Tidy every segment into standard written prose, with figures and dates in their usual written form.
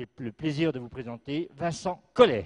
j'ai le plaisir de vous présenter Vincent Collet.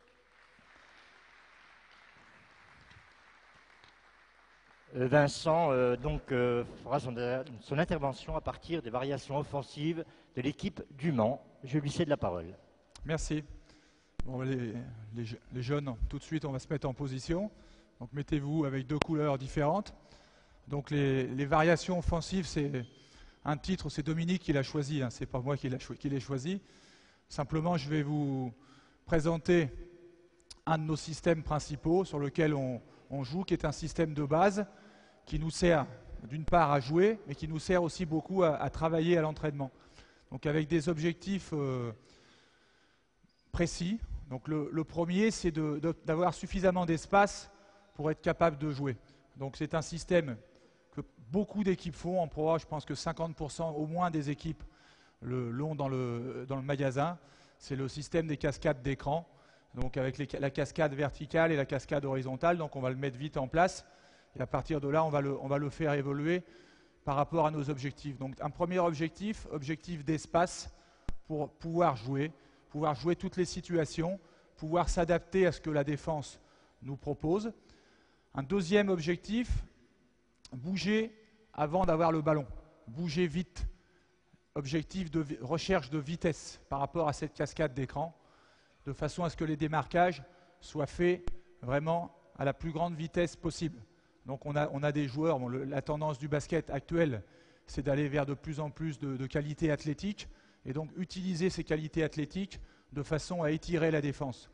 Vincent fera son intervention à partir des variations offensives de l'équipe du Mans. Je lui cède la parole. Merci. Bon, les jeunes, tout de suite, on va se mettre en position. Donc mettez-vous avec deux couleurs différentes. Donc les variations offensives, c'est un titre, c'est Dominique qui l'a choisi, hein, c'est pas moi qui l'ai choisi. Simplement, je vais vous présenter un de nos systèmes principaux sur lequel on joue, qui est un système de base qui nous sert d'une part à jouer, mais qui nous sert aussi beaucoup à travailler à l'entraînement. Donc avec des objectifs précis. Donc le premier, c'est d'avoir suffisamment d'espace pour être capable de jouer. Donc c'est un système que beaucoup d'équipes font en Pro A. Je pense que 50% au moins des équipes l'ont dans le magasin. C'est le système des cascades d'écran. Donc avec la cascade verticale et la cascade horizontale. Donc on va le mettre vite en place. Et à partir de là, on va le faire évoluer par rapport à nos objectifs. Donc un premier objectif d'espace pour pouvoir jouer toutes les situations, pouvoir s'adapter à ce que la défense nous propose. Un deuxième objectif, bouger avant d'avoir le ballon, bouger vite. Objectif de recherche de vitesse par rapport à cette cascade d'écran, de façon à ce que les démarquages soient faits vraiment à la plus grande vitesse possible. Donc on a des joueurs, la tendance du basket actuel, c'est d'aller vers de plus en plus de qualités athlétiques, et donc utiliser ces qualités athlétiques de façon à étirer la défense.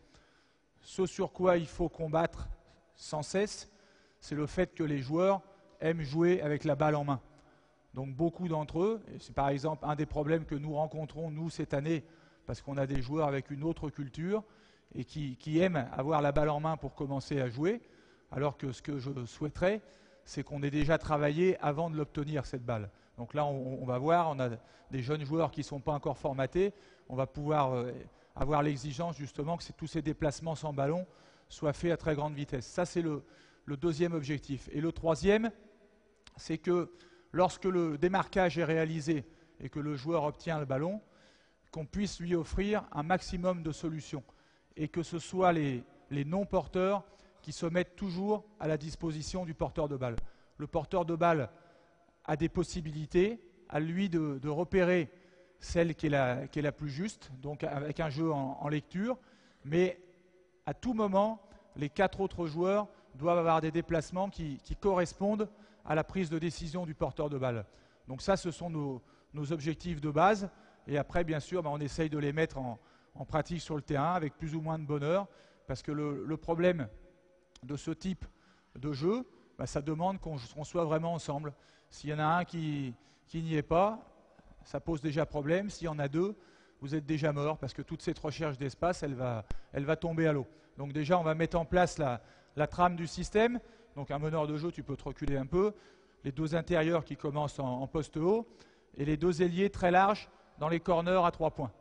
Ce sur quoi il faut combattre sans cesse, c'est le fait que les joueurs aiment jouer avec la balle en main. Donc beaucoup d'entre eux, et c'est par exemple un des problèmes que nous rencontrons nous cette année, parce qu'on a des joueurs avec une autre culture et qui aiment avoir la balle en main pour commencer à jouer, alors que ce que je souhaiterais, c'est qu'on ait déjà travaillé avant de l'obtenir, cette balle. Donc là, on va voir, on a des jeunes joueurs qui ne sont pas encore formatés, on va pouvoir avoir l'exigence justement que tous ces déplacements sans ballon soient faits à très grande vitesse. Ça, c'est le deuxième objectif. Et le troisième, c'est que lorsque le démarquage est réalisé et que le joueur obtient le ballon, qu'on puisse lui offrir un maximum de solutions et que ce soit les non-porteurs qui se mettent toujours à la disposition du porteur de balle. Le porteur de balle a des possibilités, à lui de repérer celle qui est la plus juste, donc avec un jeu en lecture, mais à tout moment, les 4 autres joueurs doivent avoir des déplacements qui correspondent à la prise de décision du porteur de balle. Donc ça, ce sont nos objectifs de base, et après, bien sûr, on essaye de les mettre en pratique sur le terrain avec plus ou moins de bonheur, parce que le problème de ce type de jeu, ça demande qu'on soit vraiment ensemble. S'il y en a un qui n'y est pas, ça pose déjà problème. S'il y en a deux, vous êtes déjà mort parce que toute cette recherche d'espace, elle va tomber à l'eau. Donc déjà, on va mettre en place la trame du système. Donc un meneur de jeu, tu peux te reculer un peu. Les deux intérieurs qui commencent en poste haut et les deux ailiers très larges dans les corners à 3 points.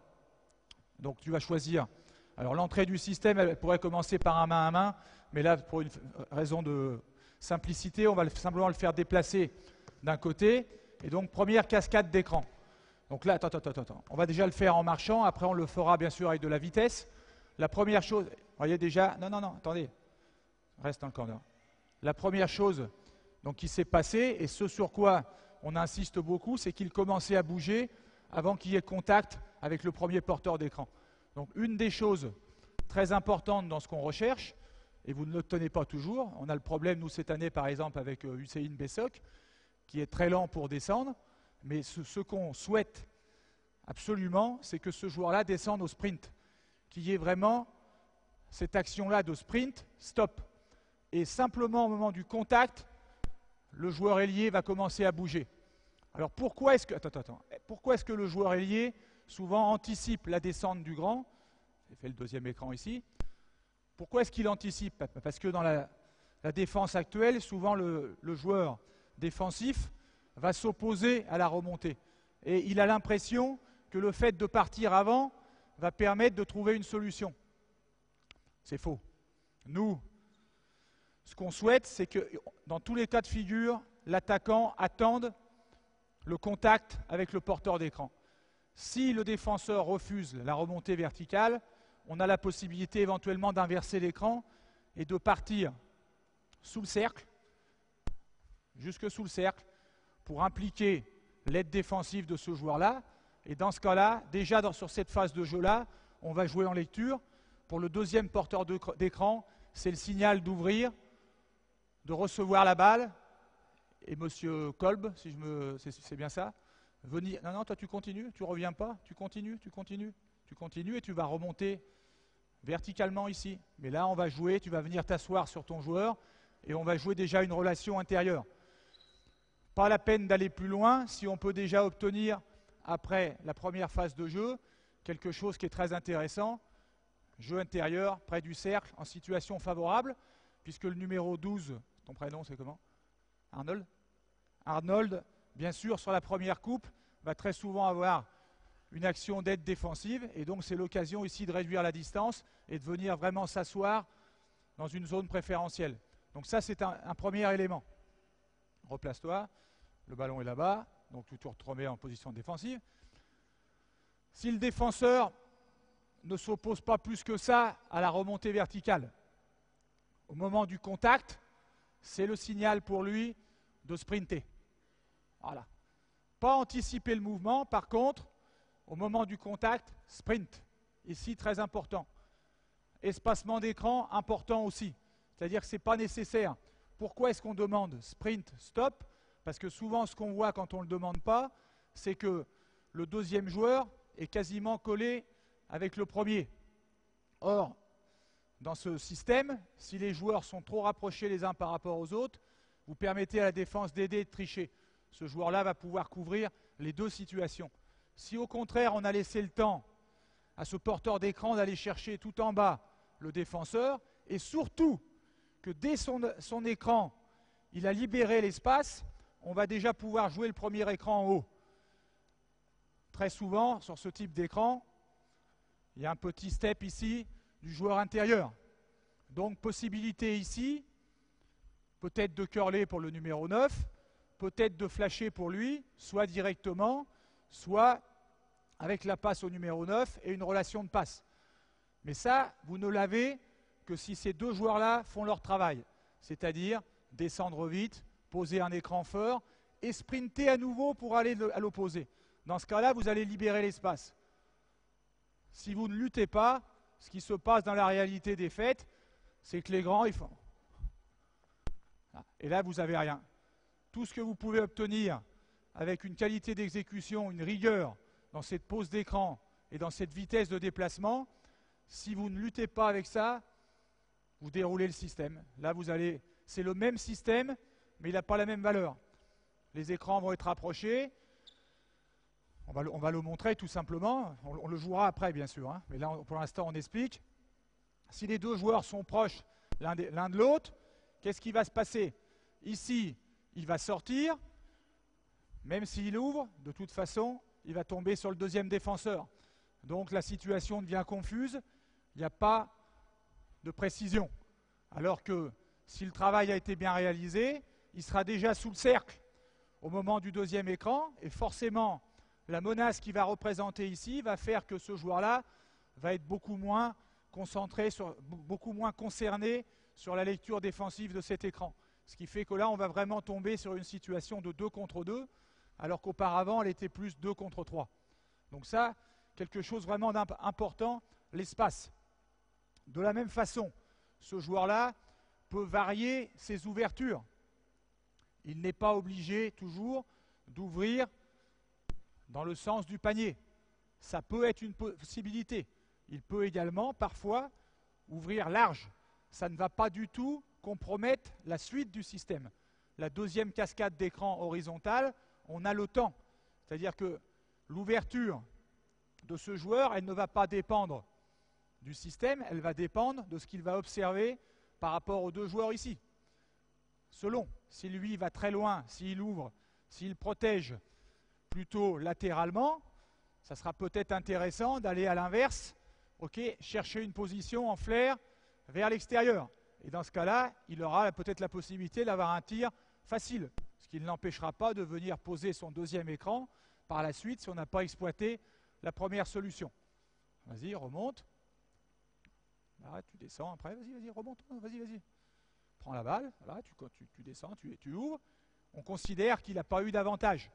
Donc tu vas choisir. Alors l'entrée du système, elle pourrait commencer par un main à main, mais là, pour une raison de simplicité, on va simplement le faire déplacer d'un côté. Et donc, première cascade d'écran. Donc là, attends. On va déjà le faire en marchant. Après, on le fera bien sûr avec de la vitesse. La première chose, vous voyez déjà, non, attendez, reste dans le corner. La première chose donc, qui s'est passée, et ce sur quoi on insiste beaucoup, c'est qu'il commençait à bouger avant qu'il y ait contact avec le premier porteur d'écran. Donc, une des choses très importantes dans ce qu'on recherche, et vous ne l'obtenez pas toujours. On a le problème, nous, cette année, par exemple, avec Hussein Bessok, qui est très lent pour descendre. Mais ce qu'on souhaite absolument, c'est que ce joueur-là descende au sprint. Qu'il y ait vraiment cette action-là de sprint, stop. Et simplement, au moment du contact, le joueur ailier va commencer à bouger. Alors, pourquoi est-ce que le joueur ailier, souvent, anticipe la descente du grand? J'ai fait le deuxième écran ici. Pourquoi est-ce qu'il anticipe? Parce que dans la défense actuelle, souvent le joueur défensif va s'opposer à la remontée. Et il a l'impression que le fait de partir avant va permettre de trouver une solution. C'est faux. Nous, ce qu'on souhaite, c'est que dans tous les cas de figure, l'attaquant attende le contact avec le porteur d'écran. Si le défenseur refuse la remontée verticale, on a la possibilité éventuellement d'inverser l'écran et de partir sous le cercle, jusque sous le cercle, pour impliquer l'aide défensive de ce joueur-là. Et dans ce cas-là, déjà sur cette phase de jeu-là, on va jouer en lecture. Pour le deuxième porteur d'écran, c'est le signal d'ouvrir, de recevoir la balle. Et monsieur Kolb, si c'est bien ça, venir. Non, toi tu continues, tu reviens pas, tu continues et tu vas remonter verticalement ici. Mais là, on va jouer, tu vas venir t'asseoir sur ton joueur et on va jouer déjà une relation intérieure. Pas la peine d'aller plus loin si on peut déjà obtenir, après la première phase de jeu, quelque chose qui est très intéressant. Jeu intérieur, près du cercle, en situation favorable, puisque le numéro 12, ton prénom c'est comment? Arnold? Arnold, bien sûr, sur la première coupe, va très souvent avoir une action d'aide défensive, et donc c'est l'occasion ici de réduire la distance et de venir vraiment s'asseoir dans une zone préférentielle. Donc ça, c'est un premier élément. Replace-toi, le ballon est là-bas, donc tu te remets en position défensive. Si le défenseur ne s'oppose pas plus que ça à la remontée verticale, au moment du contact, c'est le signal pour lui de sprinter. Voilà. Pas anticiper le mouvement, par contre, au moment du contact, sprint. Ici, très important. Espacement d'écran, important aussi. C'est-à-dire que ce n'est pas nécessaire. Pourquoi est-ce qu'on demande sprint, stop? Parce que souvent, ce qu'on voit quand on ne le demande pas, c'est que le deuxième joueur est quasiment collé avec le premier. Or, dans ce système, si les joueurs sont trop rapprochés les uns par rapport aux autres, vous permettez à la défense d'aider et de tricher. Ce joueur-là va pouvoir couvrir les deux situations. Si au contraire, on a laissé le temps à ce porteur d'écran d'aller chercher tout en bas le défenseur, et surtout que dès son écran, il a libéré l'espace, on va déjà pouvoir jouer le premier écran en haut. Très souvent, sur ce type d'écran, il y a un petit step ici du joueur intérieur. Donc, possibilité ici, peut-être de curler pour le numéro 9, peut-être de flasher pour lui, soit directement, soit avec la passe au numéro 9 et une relation de passe. Mais ça, vous ne l'avez que si ces deux joueurs-là font leur travail, c'est-à-dire descendre vite, poser un écran fort et sprinter à nouveau pour aller à l'opposé. Dans ce cas-là, vous allez libérer l'espace. Si vous ne luttez pas, ce qui se passe dans la réalité des faits, c'est que les grands, ils font. Et là, vous n'avez rien. Tout ce que vous pouvez obtenir avec une qualité d'exécution, une rigueur dans cette pose d'écran et dans cette vitesse de déplacement, si vous ne luttez pas avec ça, vous déroulez le système. Là, vous allez. C'est le même système, mais il n'a pas la même valeur. Les écrans vont être rapprochés. On va le montrer tout simplement. On le jouera après, bien sûr. Hein. Mais là, pour l'instant, on explique. Si les deux joueurs sont proches l'un de l'autre, qu'est-ce qui va se passer? Ici, il va sortir. Même s'il ouvre, de toute façon, il va tomber sur le deuxième défenseur. Donc, la situation devient confuse. Il n'y a pas de précision. Alors que si le travail a été bien réalisé, il sera déjà sous le cercle au moment du deuxième écran. Et forcément, la menace qu'il va représenter ici va faire que ce joueur-là va être beaucoup moins concentré, beaucoup moins concerné sur la lecture défensive de cet écran. Ce qui fait que là, on va vraiment tomber sur une situation de 2 contre 2, alors qu'auparavant, elle était plus 2 contre 3. Donc ça, quelque chose vraiment d'important, l'espace. De la même façon, ce joueur-là peut varier ses ouvertures. Il n'est pas obligé toujours d'ouvrir dans le sens du panier. Ça peut être une possibilité. Il peut également, parfois, ouvrir large. Ça ne va pas du tout compromettre la suite du système. La deuxième cascade d'écran horizontale, on a le temps. C'est-à-dire que l'ouverture de ce joueur, elle ne va pas dépendre du système, elle va dépendre de ce qu'il va observer par rapport aux deux joueurs ici. Selon, si lui va très loin, s'il ouvre, s'il protège plutôt latéralement, ça sera peut-être intéressant d'aller à l'inverse, chercher une position en flair vers l'extérieur. Et dans ce cas-là, il aura peut-être la possibilité d'avoir un tir facile, ce qui ne l'empêchera pas de venir poser son deuxième écran par la suite si on n'a pas exploité la première solution. Vas-y, remonte. Arrête, tu descends après, vas-y, remonte, vas-y. Prends la balle, voilà, tu descends, tu ouvres. On considère qu'il n'a pas eu d'avantage.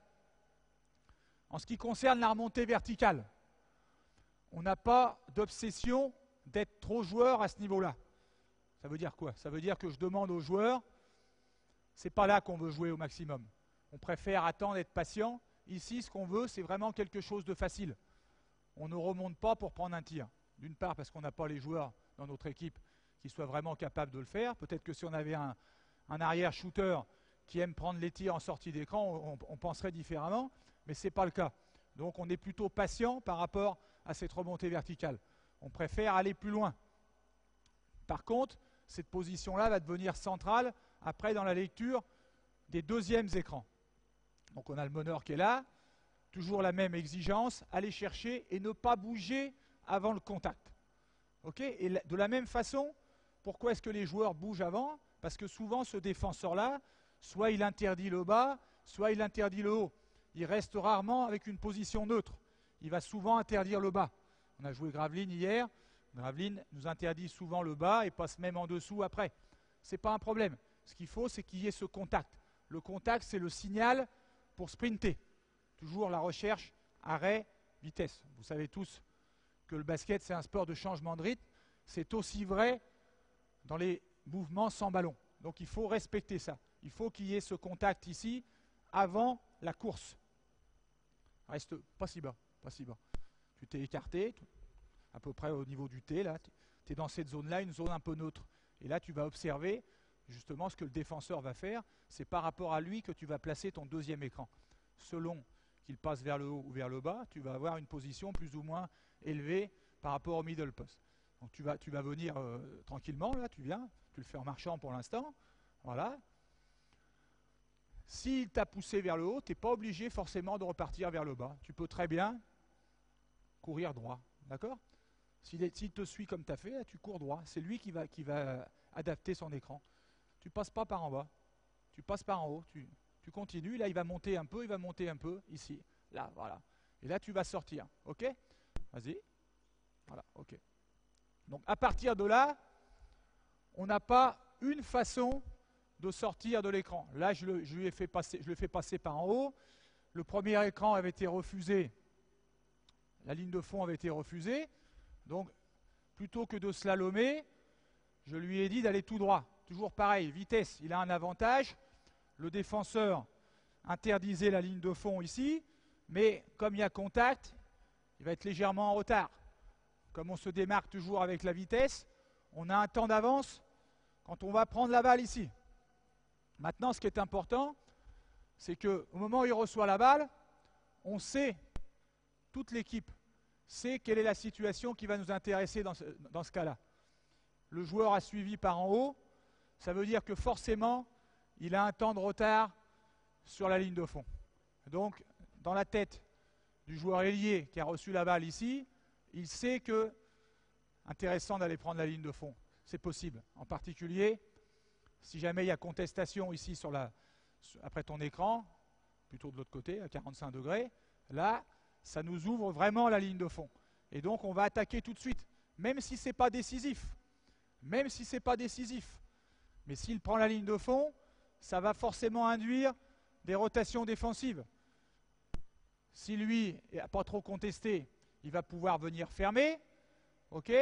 En ce qui concerne la remontée verticale, on n'a pas d'obsession d'être trop joueur à ce niveau-là. Ça veut dire quoi? Ça veut dire que je demande aux joueurs, c'est pas là qu'on veut jouer au maximum. On préfère attendre, être patient. Ici, ce qu'on veut, c'est vraiment quelque chose de facile. On ne remonte pas pour prendre un tir. D'une part, parce qu'on n'a pas les joueurs dans notre équipe qui soient vraiment capables de le faire. Peut-être que si on avait un arrière-shooter qui aime prendre les tirs en sortie d'écran, on penserait différemment, mais ce n'est pas le cas. Donc on est plutôt patient par rapport à cette remontée verticale. On préfère aller plus loin. Par contre, cette position-là va devenir centrale après dans la lecture des deuxièmes écrans. Donc on a le meneur qui est là, toujours la même exigence, aller chercher et ne pas bouger avant le contact. Okay, et de la même façon, pourquoi est-ce que les joueurs bougent avant? Parce que souvent ce défenseur-là, soit il interdit le bas, soit il interdit le haut. Il reste rarement avec une position neutre. Il va souvent interdire le bas. On a joué Gravelines hier. Gravelines nous interdit souvent le bas et passe même en dessous après. Ce n'est pas un problème. Ce qu'il faut, c'est qu'il y ait ce contact. Le contact, c'est le signal pour sprinter. Toujours la recherche, arrêt, vitesse. Vous savez tous que le basket, c'est un sport de changement de rythme. C'est aussi vrai dans les mouvements sans ballon. Donc il faut respecter ça. Il faut qu'il y ait ce contact ici avant la course. Reste pas si bas, pas si bas. Tu t'es écarté, à peu près au niveau du T, là. Tu es dans cette zone-là, une zone un peu neutre. Et là, tu vas observer justement ce que le défenseur va faire. C'est par rapport à lui que tu vas placer ton deuxième écran. Selon qu'il passe vers le haut ou vers le bas, tu vas avoir une position plus ou moins élevée par rapport au middle post. Donc tu vas venir tranquillement, là, tu viens, tu le fais en marchant pour l'instant. Voilà. S'il t'a poussé vers le haut, tu n'es pas obligé forcément de repartir vers le bas. Tu peux très bien courir droit. D'accord? S'il te suit comme tu as fait, là, tu cours droit. C'est lui qui va adapter son écran. Tu ne passes pas par en bas. Tu passes par en haut. Tu continues. Là, il va monter un peu, ici. Là, voilà. Et là, tu vas sortir. OK? Vas-y. Voilà, OK. Donc, à partir de là, on n'a pas une façon de sortir de l'écran. Là, je le fais passer par en haut. Le premier écran avait été refusé. La ligne de fond avait été refusée. Donc, plutôt que de slalomer, je lui ai dit d'aller tout droit. Toujours pareil, vitesse, il a un avantage. Le défenseur interdisait la ligne de fond ici, mais comme il y a contact, il va être légèrement en retard. Comme on se démarque toujours avec la vitesse, on a un temps d'avance quand on va prendre la balle ici. Maintenant, ce qui est important, c'est qu'au moment où il reçoit la balle, on sait, toute l'équipe sait quelle est la situation qui va nous intéresser dans ce cas-là. Le joueur a suivi par en haut, ça veut dire que forcément, il a un temps de retard sur la ligne de fond. Donc, dans la tête du joueur ailier qui a reçu la balle ici, il sait que, intéressant d'aller prendre la ligne de fond, c'est possible. En particulier, si jamais il y a contestation ici après ton écran, plutôt de l'autre côté, à 45 degrés, là, ça nous ouvre vraiment la ligne de fond. Et donc, on va attaquer tout de suite, même si ce n'est pas décisif. Même si ce n'est pas décisif. Mais s'il prend la ligne de fond, ça va forcément induire des rotations défensives. Si lui n'a pas trop contesté, il va pouvoir venir fermer. OK?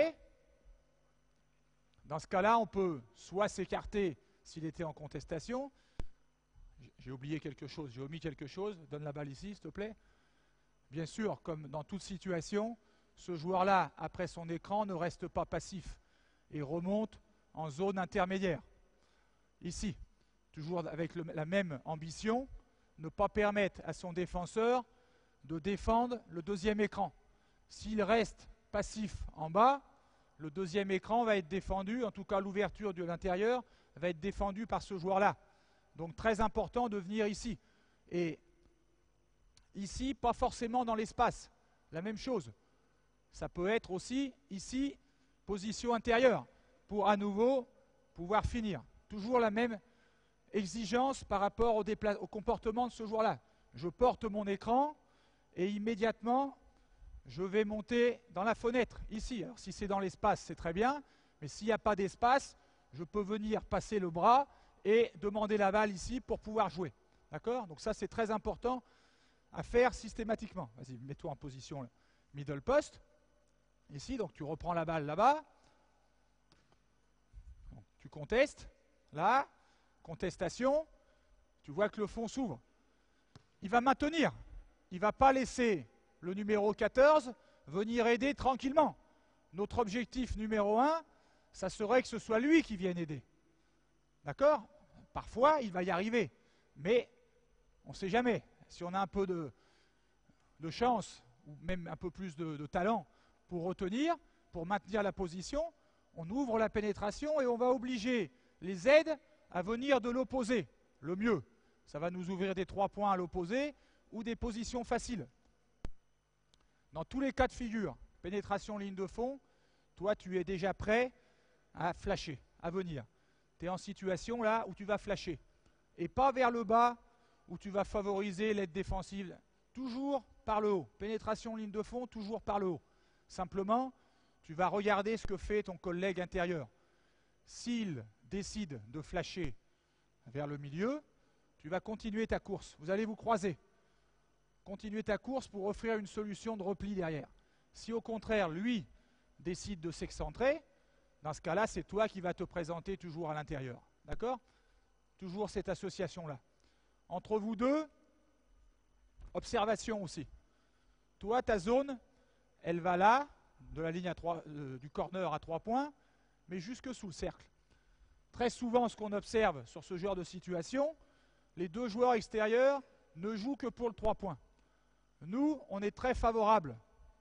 Dans ce cas-là, on peut soit s'écarter s'il était en contestation. J'ai oublié quelque chose, j'ai omis quelque chose. Donne la balle ici, s'il te plaît. Bien sûr, comme dans toute situation, ce joueur-là, après son écran, ne reste pas passif et remonte en zone intermédiaire. Ici, toujours avec la même ambition, ne pas permettre à son défenseur de défendre le deuxième écran. S'il reste passif en bas, le deuxième écran va être défendu, en tout cas l'ouverture de l'intérieur va être défendue par ce joueur-là. Donc très important de venir ici. Et ici, pas forcément dans l'espace. La même chose. Ça peut être aussi ici, position intérieure, pour à nouveau pouvoir finir. Toujours la même exigence par rapport au comportement de ce joueur-là. Je porte mon écran et immédiatement, je vais monter dans la fenêtre, ici. Alors si c'est dans l'espace, c'est très bien, mais s'il n'y a pas d'espace, je peux venir passer le bras et demander la balle ici pour pouvoir jouer. D'accord? Donc ça, c'est très important à faire systématiquement. Vas-y, mets-toi en position là. Middle post. Ici, donc tu reprends la balle là-bas. Tu contestes. Là, contestation. Tu vois que le fond s'ouvre. Il va maintenir. Il ne va pas laisser le numéro 14 venir aider tranquillement. Notre objectif numéro 1, ça serait que ce soit lui qui vienne aider. D'accord? Parfois, il va y arriver. Mais on ne sait jamais. Si on a un peu de chance, ou même un peu plus de talent pour retenir, pour maintenir la position, on ouvre la pénétration et on va obliger les aides à venir de l'opposé. Le mieux, ça va nous ouvrir des 3 points à l'opposé ou des positions faciles. Dans tous les cas de figure, pénétration ligne de fond, toi tu es déjà prêt à flasher, à venir. Tu es en situation là où tu vas flasher. Et pas vers le bas où tu vas favoriser l'aide défensive. Toujours par le haut. Pénétration ligne de fond, toujours par le haut. Simplement, tu vas regarder ce que fait ton collègue intérieur. S'il décide de flasher vers le milieu, tu vas continuer ta course. Vous allez vous croiser. Continuer ta course pour offrir une solution de repli derrière. Si au contraire, lui décide de s'excentrer, dans ce cas-là, c'est toi qui vas te présenter toujours à l'intérieur. D'accord? Toujours cette association-là. Entre vous deux, observation aussi. Toi, ta zone, elle va là, de la ligne à 3, du corner à 3 points, mais jusque sous le cercle. Très souvent, ce qu'on observe sur ce genre de situation, les deux joueurs extérieurs ne jouent que pour le 3 points. Nous, on est très favorable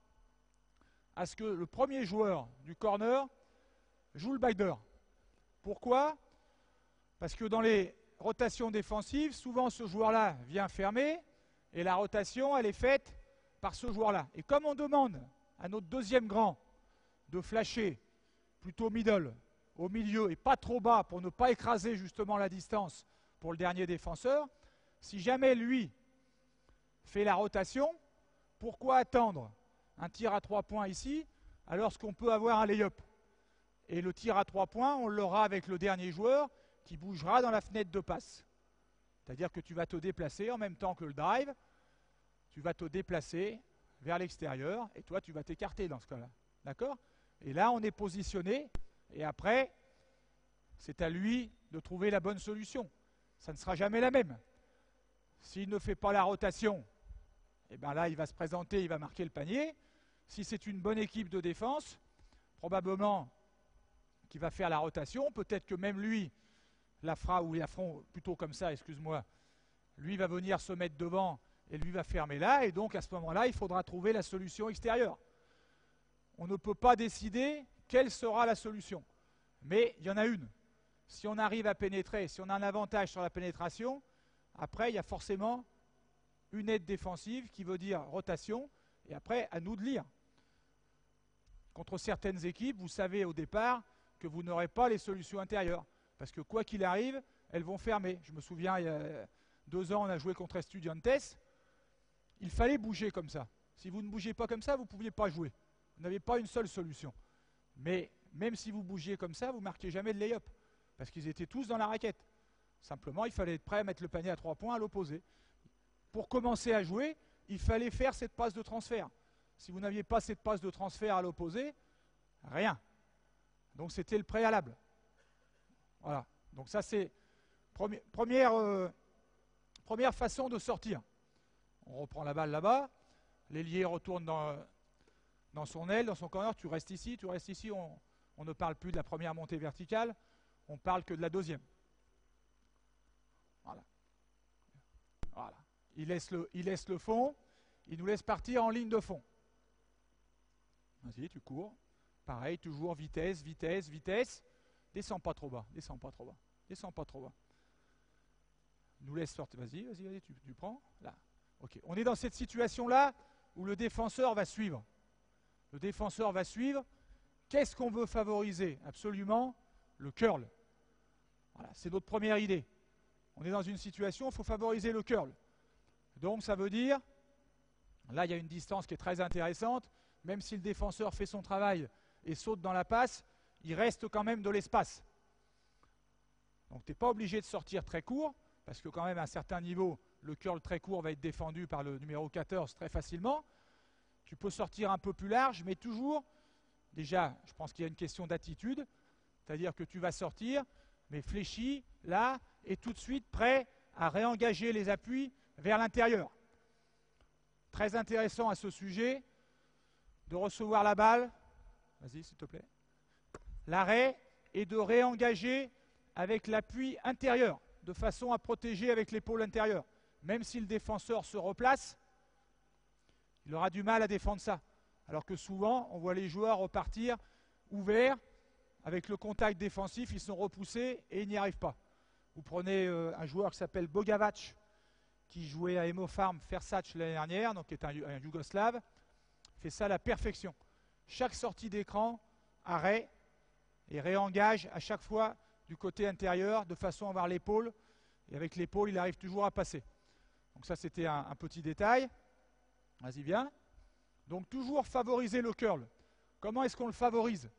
à ce que le premier joueur du corner joue le backdoor. Pourquoi? Parce que dans les rotations défensives, souvent ce joueur-là vient fermer et la rotation, elle est faite par ce joueur-là. Et comme on demande à notre deuxième grand de flasher plutôt middle, au milieu et pas trop bas pour ne pas écraser justement la distance pour le dernier défenseur, si jamais lui fait la rotation, pourquoi attendre un tir à 3 points ici alors qu'on peut avoir un lay-up? Et le tir à 3 points, on l'aura avec le dernier joueur qui bougera dans la fenêtre de passe. C'est-à-dire que tu vas te déplacer en même temps que le drive, tu vas te déplacer vers l'extérieur et toi tu vas t'écarter dans ce cas-là. D'accord? Et là on est positionné et après c'est à lui de trouver la bonne solution. Ça ne sera jamais la même. S'il ne fait pas la rotation, et bien là il va se présenter, il va marquer le panier. Si c'est une bonne équipe de défense, probablement qu'il va faire la rotation, peut-être que même lui la fera ou la feront plutôt comme ça, excuse-moi. Lui va venir se mettre devant et lui va fermer là, et donc à ce moment-là, il faudra trouver la solution extérieure. On ne peut pas décider quelle sera la solution, mais il y en a une. Si on arrive à pénétrer, si on a un avantage sur la pénétration, après il y a forcément une aide défensive qui veut dire rotation, et après à nous de lire. Contre certaines équipes, vous savez au départ que vous n'aurez pas les solutions intérieures, parce que quoi qu'il arrive, elles vont fermer. Je me souviens, il y a 2 ans, on a joué contre Estudiantes. Il fallait bouger comme ça. Si vous ne bougez pas comme ça, vous ne pouviez pas jouer. Vous n'avez pas une seule solution. Mais même si vous bougiez comme ça, vous ne marquiez jamais de lay-up. Parce qu'ils étaient tous dans la raquette. Simplement, il fallait être prêt à mettre le panier à 3 points à l'opposé. Pour commencer à jouer, il fallait faire cette passe de transfert. Si vous n'aviez pas cette passe de transfert à l'opposé, rien. Donc c'était le préalable. Voilà. Donc ça c'est première façon de sortir. On reprend la balle là-bas, l'ailier retourne dans son aile, dans son corner, tu restes ici, on ne parle plus de la première montée verticale, on parle que de la deuxième. Voilà. Voilà. Il laisse le fond, il nous laisse partir en ligne de fond. Vas-y, tu cours. Pareil, toujours vitesse, vitesse, vitesse. Descends pas trop bas, descends pas trop bas, descends pas trop bas. Nous laisse sortir. Vas-y, tu prends. Là. Ok. On est dans cette situation-là où le défenseur va suivre. Le défenseur va suivre. Qu'est-ce qu'on veut favoriser? Absolument le curl. Voilà, c'est notre première idée. On est dans une situation où il faut favoriser le curl. Donc ça veut dire Là, il y a une distance qui est très intéressante. Même si le défenseur fait son travail et saute dans la passe, il reste quand même de l'espace. Donc tu n'es pas obligé de sortir très court, parce que quand même à un certain niveau, le curl très court va être défendu par le numéro 14 très facilement. Tu peux sortir un peu plus large, mais toujours, déjà, je pense qu'il y a une question d'attitude, c'est-à-dire que tu vas sortir, mais fléchi, là, et tout de suite prêt à réengager les appuis vers l'intérieur. Très intéressant à ce sujet, de recevoir la balle, vas-y s'il te plaît, l'arrêt, et de réengager avec l'appui intérieur, de façon à protéger avec l'épaule intérieure. Même si le défenseur se replace, il aura du mal à défendre ça. Alors que souvent, on voit les joueurs repartir ouverts, avec le contact défensif, ils sont repoussés et ils n'y arrivent pas. Vous prenez un joueur qui s'appelle Bogavac, qui jouait à Emofarm Fersac l'année dernière, donc qui est un Yougoslave, fait ça à la perfection. Chaque sortie d'écran, arrêt, et réengage à chaque fois du côté intérieur, de façon à avoir l'épaule, et avec l'épaule, il arrive toujours à passer. Donc ça, c'était un petit détail. Vas-y, viens. Donc toujours favoriser le curl. Comment est-ce qu'on le favorise?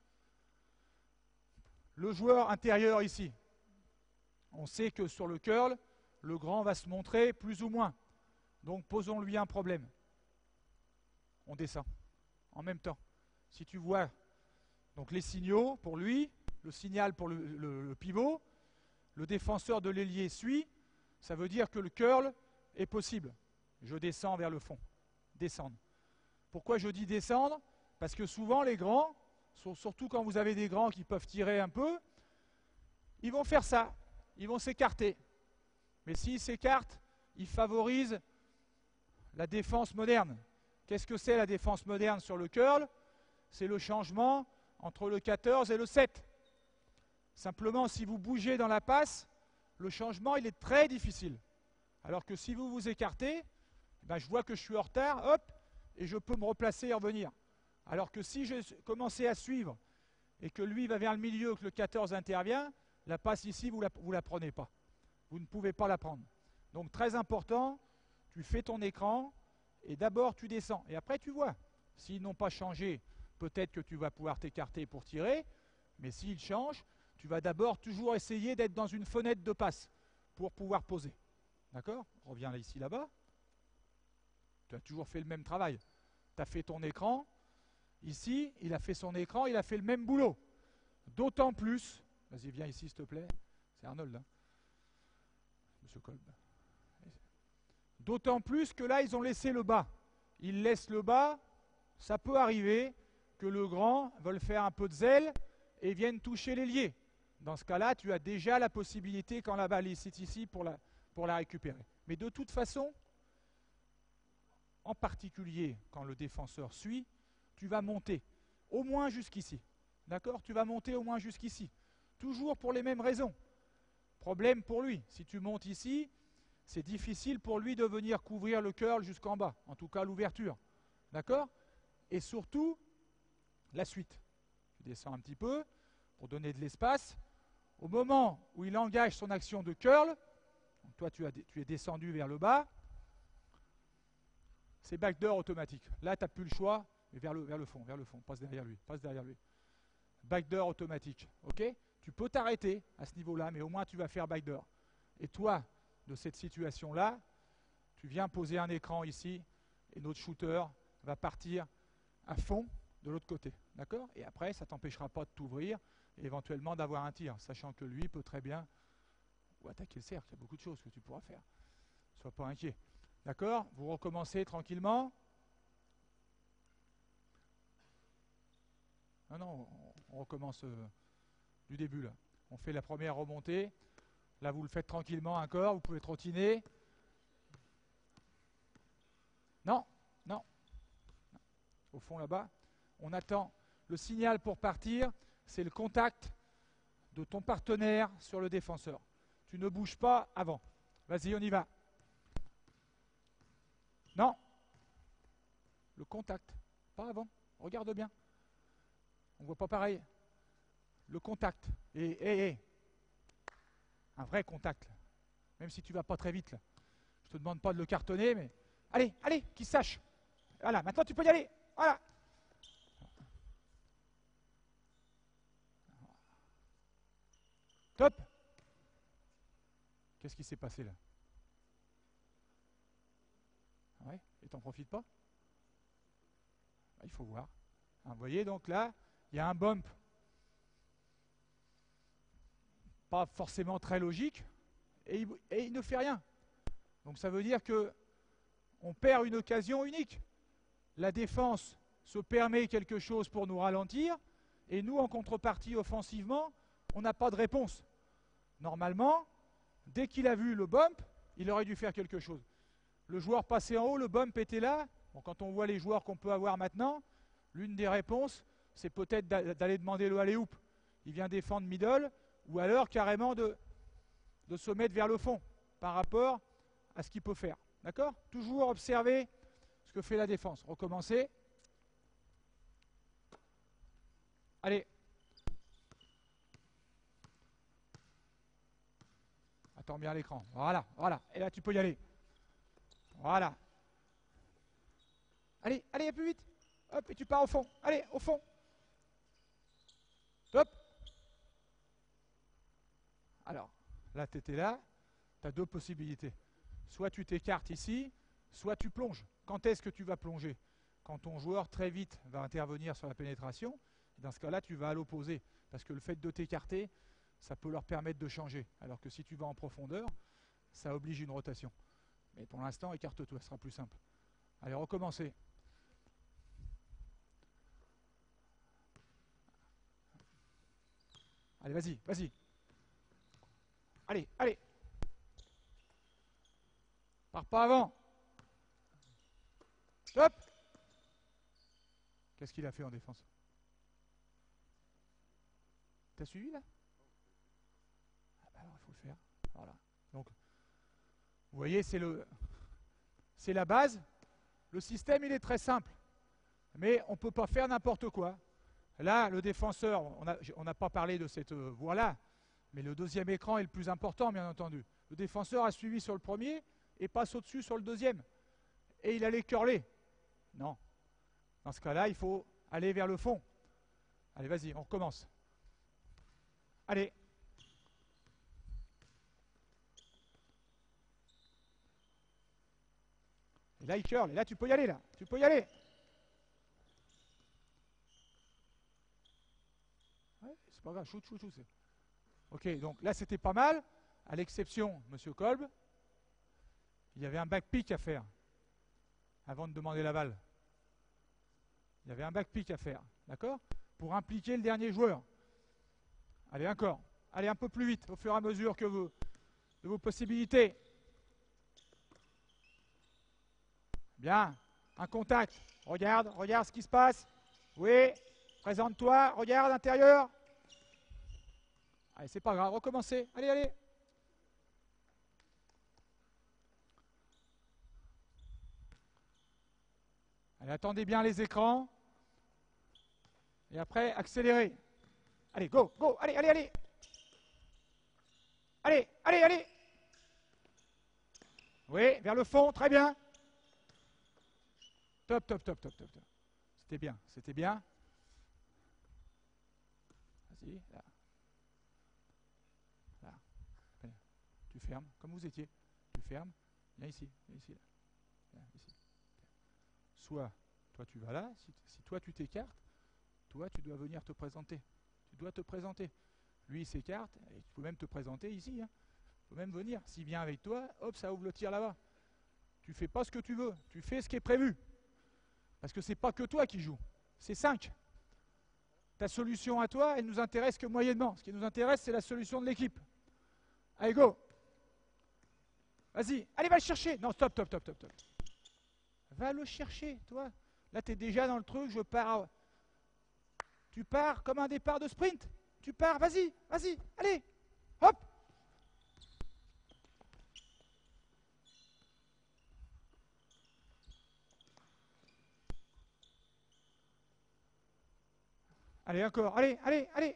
Le joueur intérieur ici. On sait que sur le curl, le grand va se montrer plus ou moins. Donc posons-lui un problème. On descend en même temps. Si tu vois donc les signaux pour lui, le signal pour le pivot, le défenseur de l'ailier suit, ça veut dire que le curl est possible. Je descends vers le fond. Descendre. Pourquoi je dis descendre? Parce que souvent les grands, surtout quand vous avez des grands qui peuvent tirer un peu, ils vont faire ça. Ils vont s'écarter. Mais s'ils s'écartent, ils favorisent la défense moderne. Qu'est-ce que c'est la défense moderne sur le curl? C'est le changement entre le 14 et le 7. Simplement, si vous bougez dans la passe, le changement il est très difficile. Alors que si vous vous écartez, ben je vois que je suis en retard, hop, et je peux me replacer et revenir. Alors que si je commençais à suivre et que lui va vers le milieu, que le 14 intervient, la passe ici, vous la prenez pas. Vous ne pouvez pas la prendre. Donc très important, tu fais ton écran et d'abord tu descends. Et après tu vois. S'ils n'ont pas changé, peut-être que tu vas pouvoir t'écarter pour tirer, mais s'ils changent, tu vas d'abord toujours essayer d'être dans une fenêtre de passe pour pouvoir poser. D'accord? Reviens là, ici, là-bas. Tu as toujours fait le même travail. Tu as fait ton écran. Ici, il a fait son écran, il a fait le même boulot. D'autant plus, vas-y, viens ici, s'il te plaît. C'est Arnold, hein. Monsieur Kolb. D'autant plus que là, ils ont laissé le bas. Ils laissent le bas, ça peut arriver que le grand veuille faire un peu de zèle et vienne toucher l'ailier. Dans ce cas-là, tu as déjà la possibilité, quand la balle est ici, pour la récupérer. Mais de toute façon, en particulier quand le défenseur suit, tu vas monter au moins jusqu'ici. D'accord? Tu vas monter au moins jusqu'ici. Toujours pour les mêmes raisons. Problème pour lui. Si tu montes ici, c'est difficile pour lui de venir couvrir le curl jusqu'en bas. En tout cas, l'ouverture. D'accord? Et surtout, la suite. Tu descends un petit peu pour donner de l'espace. Au moment où il engage son action de curl, donc toi tu es descendu vers le bas, c'est backdoor automatique. Là, tu n'as plus le choix, mais vers le fond, passe derrière lui. Backdoor automatique, ok? Tu peux t'arrêter à ce niveau-là, mais au moins tu vas faire backdoor. Et toi, de cette situation-là, tu viens poser un écran ici, et notre shooter va partir à fond de l'autre côté, d'accord? Et après, ça ne t'empêchera pas de t'ouvrir et éventuellement d'avoir un tir, sachant que lui peut très bien ou attaquer le cercle. Il y a beaucoup de choses que tu pourras faire. Ne sois pas inquiet. D'accord? Vous recommencez tranquillement. Non, on recommence du début là. On fait la première remontée. Là, vous le faites tranquillement encore. Vous pouvez trottiner. Non. Au fond là-bas, on attend le signal pour partir. C'est le contact de ton partenaire sur le défenseur. Tu ne bouges pas avant. Vas-y, on y va. Non. Le contact. Pas avant. Regarde bien. On ne voit pas pareil. Le contact. Et. Un vrai contact. Même si tu ne vas pas très vite. Là. Je ne te demande pas de le cartonner, mais Allez, allez, qu'il sache. Voilà, maintenant tu peux y aller. Voilà. Top. Qu'est-ce qui s'est passé là? Ouais, et t'en profites pas? Il faut voir. Hein, vous voyez, donc là, il y a un bump. Pas forcément très logique, et il ne fait rien. Donc ça veut dire que on perd une occasion unique. La défense se permet quelque chose pour nous ralentir, et nous, en contrepartie, offensivement, on n'a pas de réponse. Normalement, dès qu'il a vu le bump, il aurait dû faire quelque chose. Le joueur passé en haut, le bump était là. Bon, quand on voit les joueurs qu'on peut avoir maintenant, l'une des réponses, c'est peut-être d'aller demander le alley-oop. Il vient défendre middle, ou alors carrément de se mettre vers le fond par rapport à ce qu'il peut faire. D'accord? Toujours observer ce que fait la défense. Recommencer. Allez. Attends bien l'écran. Voilà, voilà. Et là, tu peux y aller. Voilà. Allez, allez, plus vite. Hop, et tu pars au fond. Allez, au fond. Hop. Alors, là, tu étais là. Tu as deux possibilités. Soit tu t'écartes ici, soit tu plonges. Quand est-ce que tu vas plonger? Quand ton joueur très vite va intervenir sur la pénétration. Et dans ce cas-là, tu vas à l'opposé. Parce que le fait de t'écarter, ça peut leur permettre de changer. Alors que si tu vas en profondeur, ça oblige une rotation. Mais pour l'instant, écarte-toi, ce sera plus simple. Allez, recommencer. Allez, vas-y, vas-y. Allez, allez. Pars pas avant. Stop. Qu'est-ce qu'il a fait en défense? T'as suivi là? Ah bah alors il faut le faire. Voilà. Donc, vous voyez, c'est la base. Le système, il est très simple. Mais on ne peut pas faire n'importe quoi. Là, le défenseur, on n'a pas parlé de cette voie-là, mais le deuxième écran est le plus important, bien entendu. Le défenseur a suivi sur le premier et passe au-dessus sur le deuxième. Et il allait curler. Non. Dans ce cas-là, il faut aller vers le fond. Allez, vas-y, on recommence. Allez. Et là, il curle. Et là, tu peux y aller, là. Tu peux y aller. Ouais, c'est pas grave. Shoot, shoot, shoot. Ok, donc là, c'était pas mal. À l'exception, monsieur Kolb, il y avait un back pick à faire avant de demander la balle. Il y avait un back pick à faire, d'accord? Pour impliquer le dernier joueur. Allez, encore. Allez, un peu plus vite, au fur et à mesure que de vos possibilités. Bien. Un contact. Regarde ce qui se passe. Oui. Présente-toi. Regarde, intérieur. Allez, c'est pas grave. Recommencez. Allez, allez. Allez, attendez bien les écrans. Et après, accélérez. Allez, go, go. Allez, allez, allez. Allez, allez, allez. Oui, vers le fond. Très bien. Top, top, top, top, top, top. C'était bien, c'était bien. Vas-y, là. Là. Tu fermes, comme vous étiez. Tu fermes. Viens ici, viens ici. Là. Viens ici. Soit, toi tu vas là, si toi tu t'écartes, toi tu dois venir te présenter. Tu dois te présenter. Lui il s'écarte, et tu peux même te présenter ici. Hein. Tu peux même venir. S'il vient avec toi, hop, ça ouvre le tir là-bas. Tu fais pas ce que tu veux, tu fais ce qui est prévu. Parce que c'est pas que toi qui joues, c'est 5. Ta solution à toi, elle nous intéresse que moyennement. Ce qui nous intéresse, c'est la solution de l'équipe. Allez, go. Vas-y, allez, va le chercher. Non, stop, stop, stop, stop, stop. Va le chercher, toi. Là, tu es déjà dans le truc, je pars. Tu pars comme un départ de sprint. Tu pars, vas-y, vas-y, allez, hop. Allez, encore, allez, allez, allez.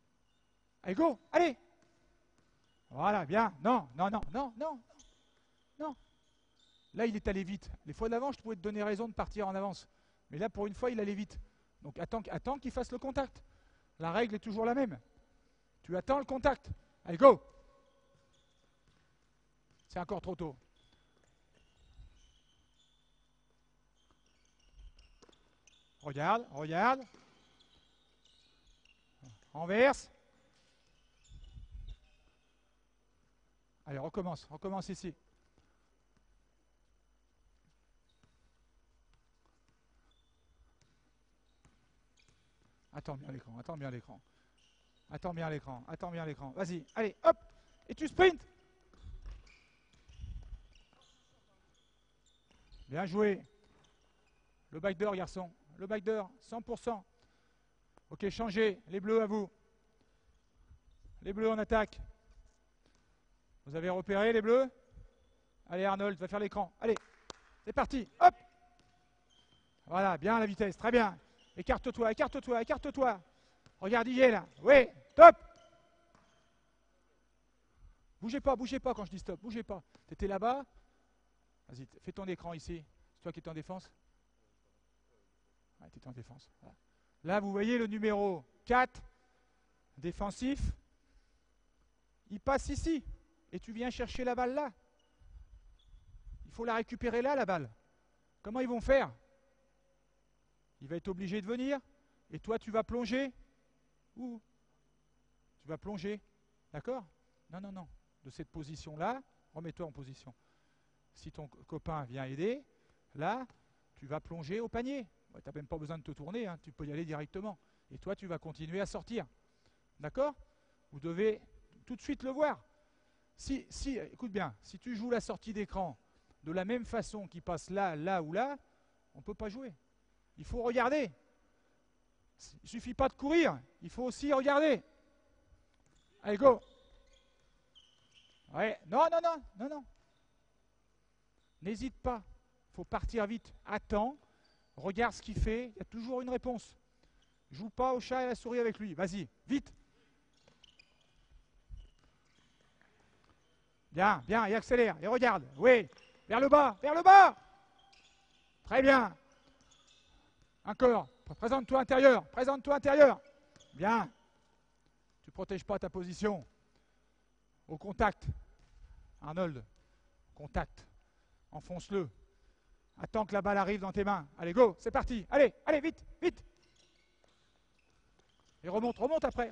Allez, go, allez. Voilà, bien. Non, non, non, non, non. Non. Là, il est allé vite. Les fois d'avant, je pouvais te donner raison de partir en avance. Mais là, pour une fois, il allait vite. Donc attends qu'il fasse le contact. La règle est toujours la même. Tu attends le contact. Allez, go! C'est encore trop tôt. Regarde, regarde. Renverse. Allez, recommence ici. Attends bien l'écran, attends bien l'écran. Attends bien l'écran, attends bien l'écran. Vas-y, allez, hop! Et tu sprints! Bien joué. Le backdoor, garçon. Le backdoor, 100%. Ok, changez. Les bleus à vous. Les bleus en attaque. Vous avez repéré les bleus? Allez Arnold, va faire l'écran. Allez, c'est parti. Hop! Voilà, bien la vitesse, très bien. Écarte-toi, écarte-toi, écarte-toi. Regarde, il est là. Oui, top! Bougez pas quand je dis stop, bougez pas. Tu étais là-bas? Vas-y, fais ton écran ici. C'est toi qui es en défense? Ouais, tu es en défense. Voilà. Là, vous voyez le numéro 4, défensif. Il passe ici. Et tu viens chercher la balle là. Il faut la récupérer là, la balle. Comment ils vont faire? Il va être obligé de venir. Et toi, tu vas plonger. Où? Tu vas plonger. D'accord? Non, non, non. De cette position-là, remets-toi en position. Si ton copain vient aider, là, tu vas plonger au panier. Tu n'as même pas besoin de te tourner, hein, tu peux y aller directement. Et toi, tu vas continuer à sortir. D'accord? Vous devez tout de suite le voir. Écoute bien, si tu joues la sortie d'écran de la même façon qu'il passe là, là ou là, on ne peut pas jouer. Il faut regarder. Il ne suffit pas de courir, il faut aussi regarder. Allez, go! Ouais, non, non, non, non, non. N'hésite pas. Il faut partir vite. Attends, regarde ce qu'il fait. Il y a toujours une réponse. Joue pas au chat et à la souris avec lui. Vas-y, vite. Bien, bien, et accélère. Et regarde. Oui, vers le bas, vers le bas. Très bien. Encore. Présente-toi intérieur. Présente-toi intérieur. Bien. Tu ne protèges pas ta position. Au contact. Arnold. Contact. Enfonce-le. Attends que la balle arrive dans tes mains. Allez, go, c'est parti. Allez, allez, vite, vite. Et remonte, remonte après.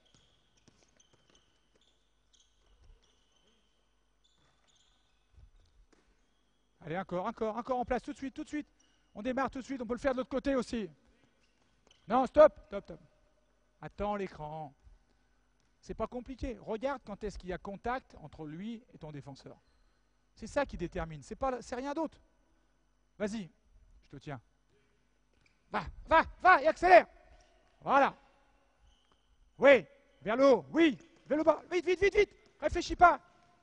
Allez, encore, encore, encore en place, tout de suite, tout de suite. On démarre tout de suite, on peut le faire de l'autre côté aussi. Non, stop, stop, stop. Attends l'écran. C'est pas compliqué. Regarde quand est-ce qu'il y a contact entre lui et ton défenseur. C'est ça qui détermine, c'est rien d'autre. Vas-y, je te tiens. Va, va, va et accélère. Voilà. Oui, vers le haut, oui, vers le bas. Vite, vite, vite, vite. Réfléchis pas.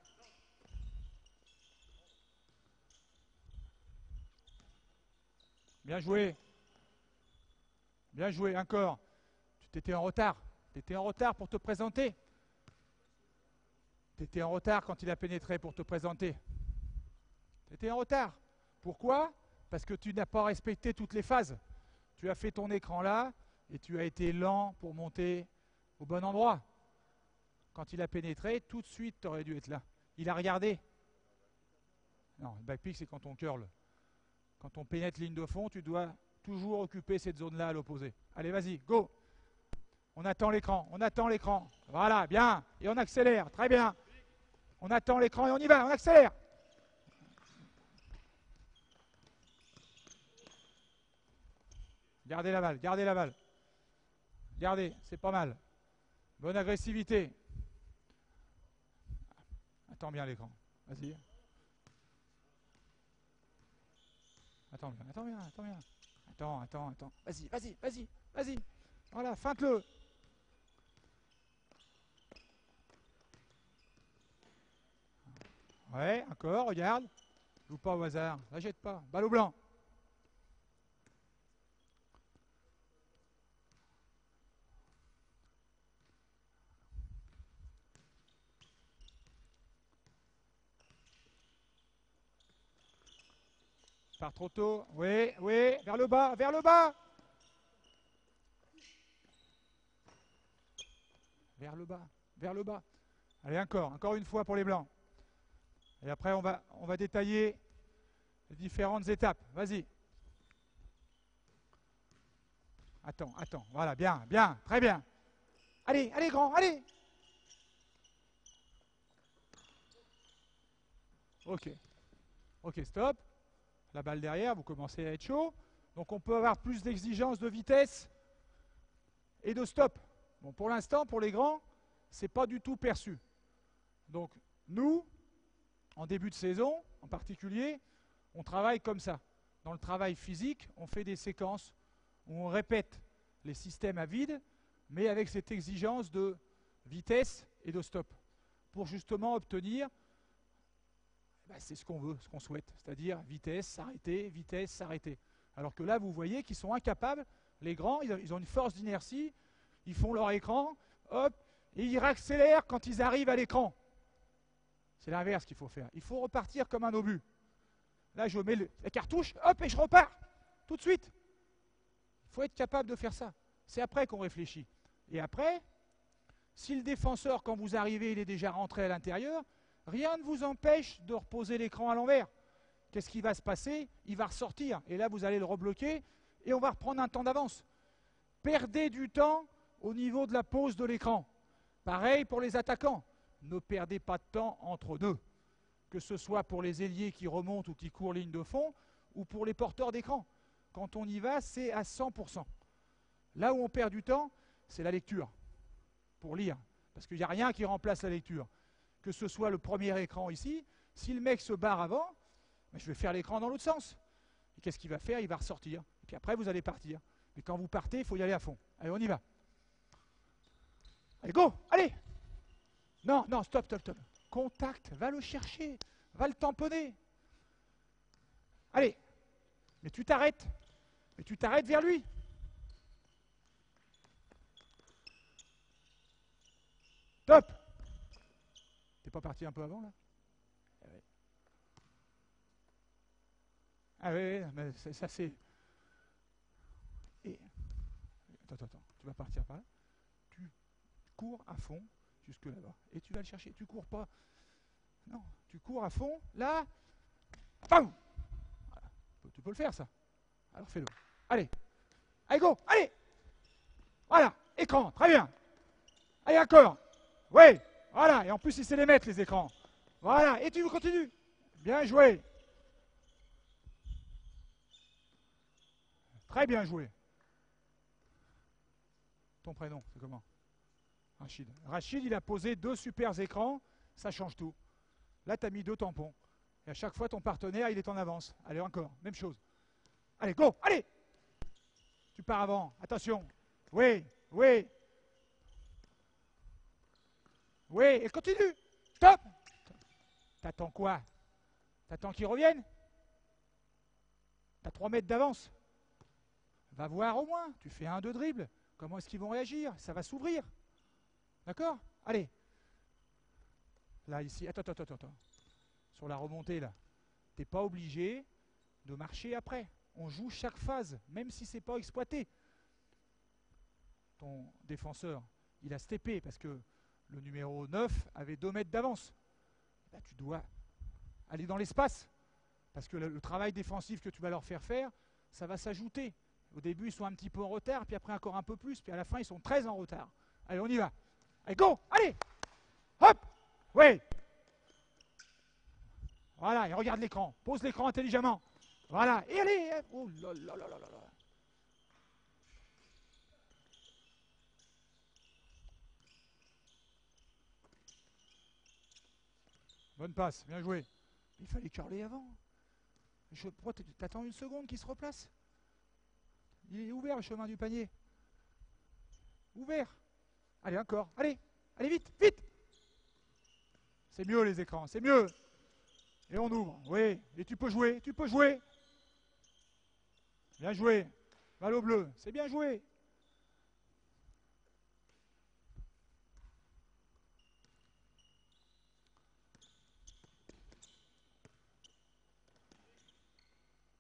Bien joué. Bien joué, encore. Tu t'étais en retard. Tu étais en retard pour te présenter. Tu étais en retard quand il a pénétré pour te présenter. Tu étais en retard. Pourquoi? Parce que tu n'as pas respecté toutes les phases. Tu as fait ton écran là et tu as été lent pour monter au bon endroit. Quand il a pénétré, tout de suite, tu aurais dû être là. Il a regardé. Non, le backpick, c'est quand on curl. Quand on pénètre ligne de fond, tu dois toujours occuper cette zone-là à l'opposé. Allez, vas-y, go! On attend l'écran, on attend l'écran. Voilà, bien. Et on accélère, très bien. On attend l'écran et on y va, on accélère. Gardez la balle, gardez la balle. Gardez, c'est pas mal. Bonne agressivité. Attends bien l'écran. Vas-y. Attends bien, attends bien, attends bien. Attends, attends, attends. Vas-y, vas-y, vas-y, vas-y. Voilà, feinte-le. Ouais, encore, regarde. Joue pas au hasard, la jette pas. Balle au blanc. part trop tôt. Oui, oui, vers le bas, vers le bas. Vers le bas, vers le bas. Allez, encore une fois pour les blancs. Et après, on va détailler les différentes étapes. Vas-y. Attends, voilà, bien, bien, très bien. Allez, allez, grand, allez. Ok, stop. La balle derrière, vous commencez à être chaud. Donc on peut avoir plus d'exigence de vitesse et de stop. Bon, pour l'instant, pour les grands, c'est pas du tout perçu. Donc nous, en début de saison, en particulier, on travaille comme ça. Dans le travail physique, on fait des séquences où on répète les systèmes à vide, mais avec cette exigence de vitesse et de stop, pour justement obtenir, c'est ce qu'on veut, ce qu'on souhaite, c'est-à-dire vitesse, s'arrêter. Alors que là, vous voyez qu'ils sont incapables, les grands, ils ont une force d'inertie, ils font leur écran, hop, et ils accélèrent quand ils arrivent à l'écran. C'est l'inverse qu'il faut faire. Il faut repartir comme un obus. Là, je mets la cartouche, hop, et je repars, tout de suite. Il faut être capable de faire ça. C'est après qu'on réfléchit. Et après, si le défenseur, quand vous arrivez, il est déjà rentré à l'intérieur, rien ne vous empêche de reposer l'écran à l'envers. Qu'est-ce qui va se passer? Il va ressortir. Et là, vous allez le rebloquer et on va reprendre un temps d'avance. Perdez du temps au niveau de la pose de l'écran. Pareil pour les attaquants. Ne perdez pas de temps entre deux. Que ce soit pour les ailiers qui remontent ou qui courent ligne de fond, ou pour les porteurs d'écran. Quand on y va, c'est à 100%. Là où on perd du temps, c'est la lecture, pour lire. Parce qu'il n'y a rien qui remplace la lecture. Que ce soit le premier écran ici, si le mec se barre avant, je vais faire l'écran dans l'autre sens. Et qu'est-ce qu'il va faire? Il va ressortir. Et puis après, vous allez partir. Mais quand vous partez, il faut y aller à fond. Allez, on y va. Allez, go! Allez! Non, stop. Contact, va le chercher, va le tamponner. Allez, mais tu t'arrêtes vers lui. Top. T'es pas parti un peu avant, là? Ah oui, mais ça c'est... Et... Attends, tu vas partir par là. Tu cours à fond jusque là-bas. Et tu vas le chercher. Tu cours pas. Non, tu cours à fond. Là, bam! Voilà. Tu peux le faire, ça. Alors fais-le. Allez, go, allez! Voilà, écran, très bien. Allez, encore. Oui, voilà. Et en plus, il sait les mettre, les écrans. Voilà, et tu continues. Bien joué. Très bien joué. Ton prénom, c'est comment? Rachid. Rachid, il a posé 2 super écrans, ça change tout. Là, tu as mis 2 tampons. Et à chaque fois, ton partenaire, il est en avance. Allez, encore, même chose. Allez, go, allez! Tu pars avant, attention. Oui, et continue. Stop! T'attends quoi? T'attends qu'ils reviennent? T'as 3 mètres d'avance. Va voir au moins, tu fais 1-2 dribbles. Comment est-ce qu'ils vont réagir? Ça va s'ouvrir. D'accord? Allez. Là, ici, attends. Sur la remontée, là. T'es pas obligé de marcher après. On joue chaque phase, même si c'est pas exploité. Ton défenseur, il a steppé parce que le numéro 9 avait 2 mètres d'avance. Là, tu dois aller dans l'espace. Parce que le travail défensif que tu vas leur faire, ça va s'ajouter. Au début, ils sont un petit peu en retard, puis après encore un peu plus, puis à la fin, ils sont très en retard. Allez, on y va. Allez, go! Allez! Hop! Oui! Voilà, et regarde l'écran. Pose l'écran intelligemment. Voilà, et allez! Oh là là là là là là. Bonne passe, bien joué. Il fallait curler avant. Pourquoi t'attends une seconde qu'il se replace? Il est ouvert le chemin du panier. Ouvert. Allez, encore. Allez, vite! C'est mieux les écrans, c'est mieux. Et on ouvre. Oui, et tu peux jouer. Bien joué. Balle au bleu, c'est bien joué.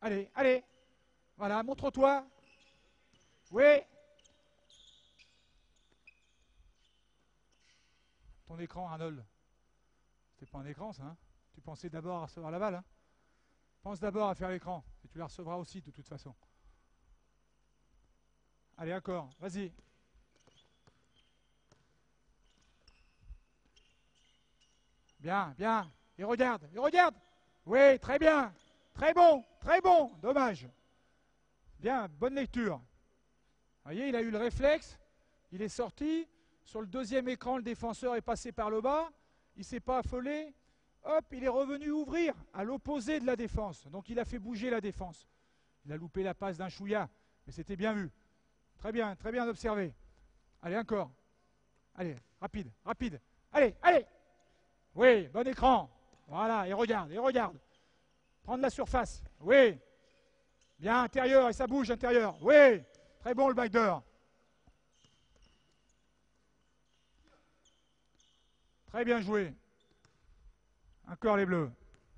Allez, allez. Voilà, montre-toi. Oui. Ton écran, Arnold. C'était pas un écran, ça, hein? Tu pensais d'abord à recevoir la balle, hein? Pense d'abord à faire l'écran, et tu la recevras aussi de toute façon. Allez, encore, vas-y. Bien, bien. Et regarde, et regarde. Oui, très bien. Très bon. Dommage. Bien, bonne lecture. Vous voyez, il a eu le réflexe, il est sorti. Sur le deuxième écran, le défenseur est passé par le bas. Il ne s'est pas affolé. Hop, il est revenu ouvrir à l'opposé de la défense. Donc il a fait bouger la défense. Il a loupé la passe d'un chouïa, mais c'était bien vu. Très bien observé. Allez, encore. Allez, rapide, rapide. Allez, allez. Oui, bon écran. Voilà, et regarde, et regarde. Prendre la surface. Oui. Bien, intérieur, et ça bouge, intérieur. Oui. Très bon le backdoor. Très bien joué. Encore les bleus.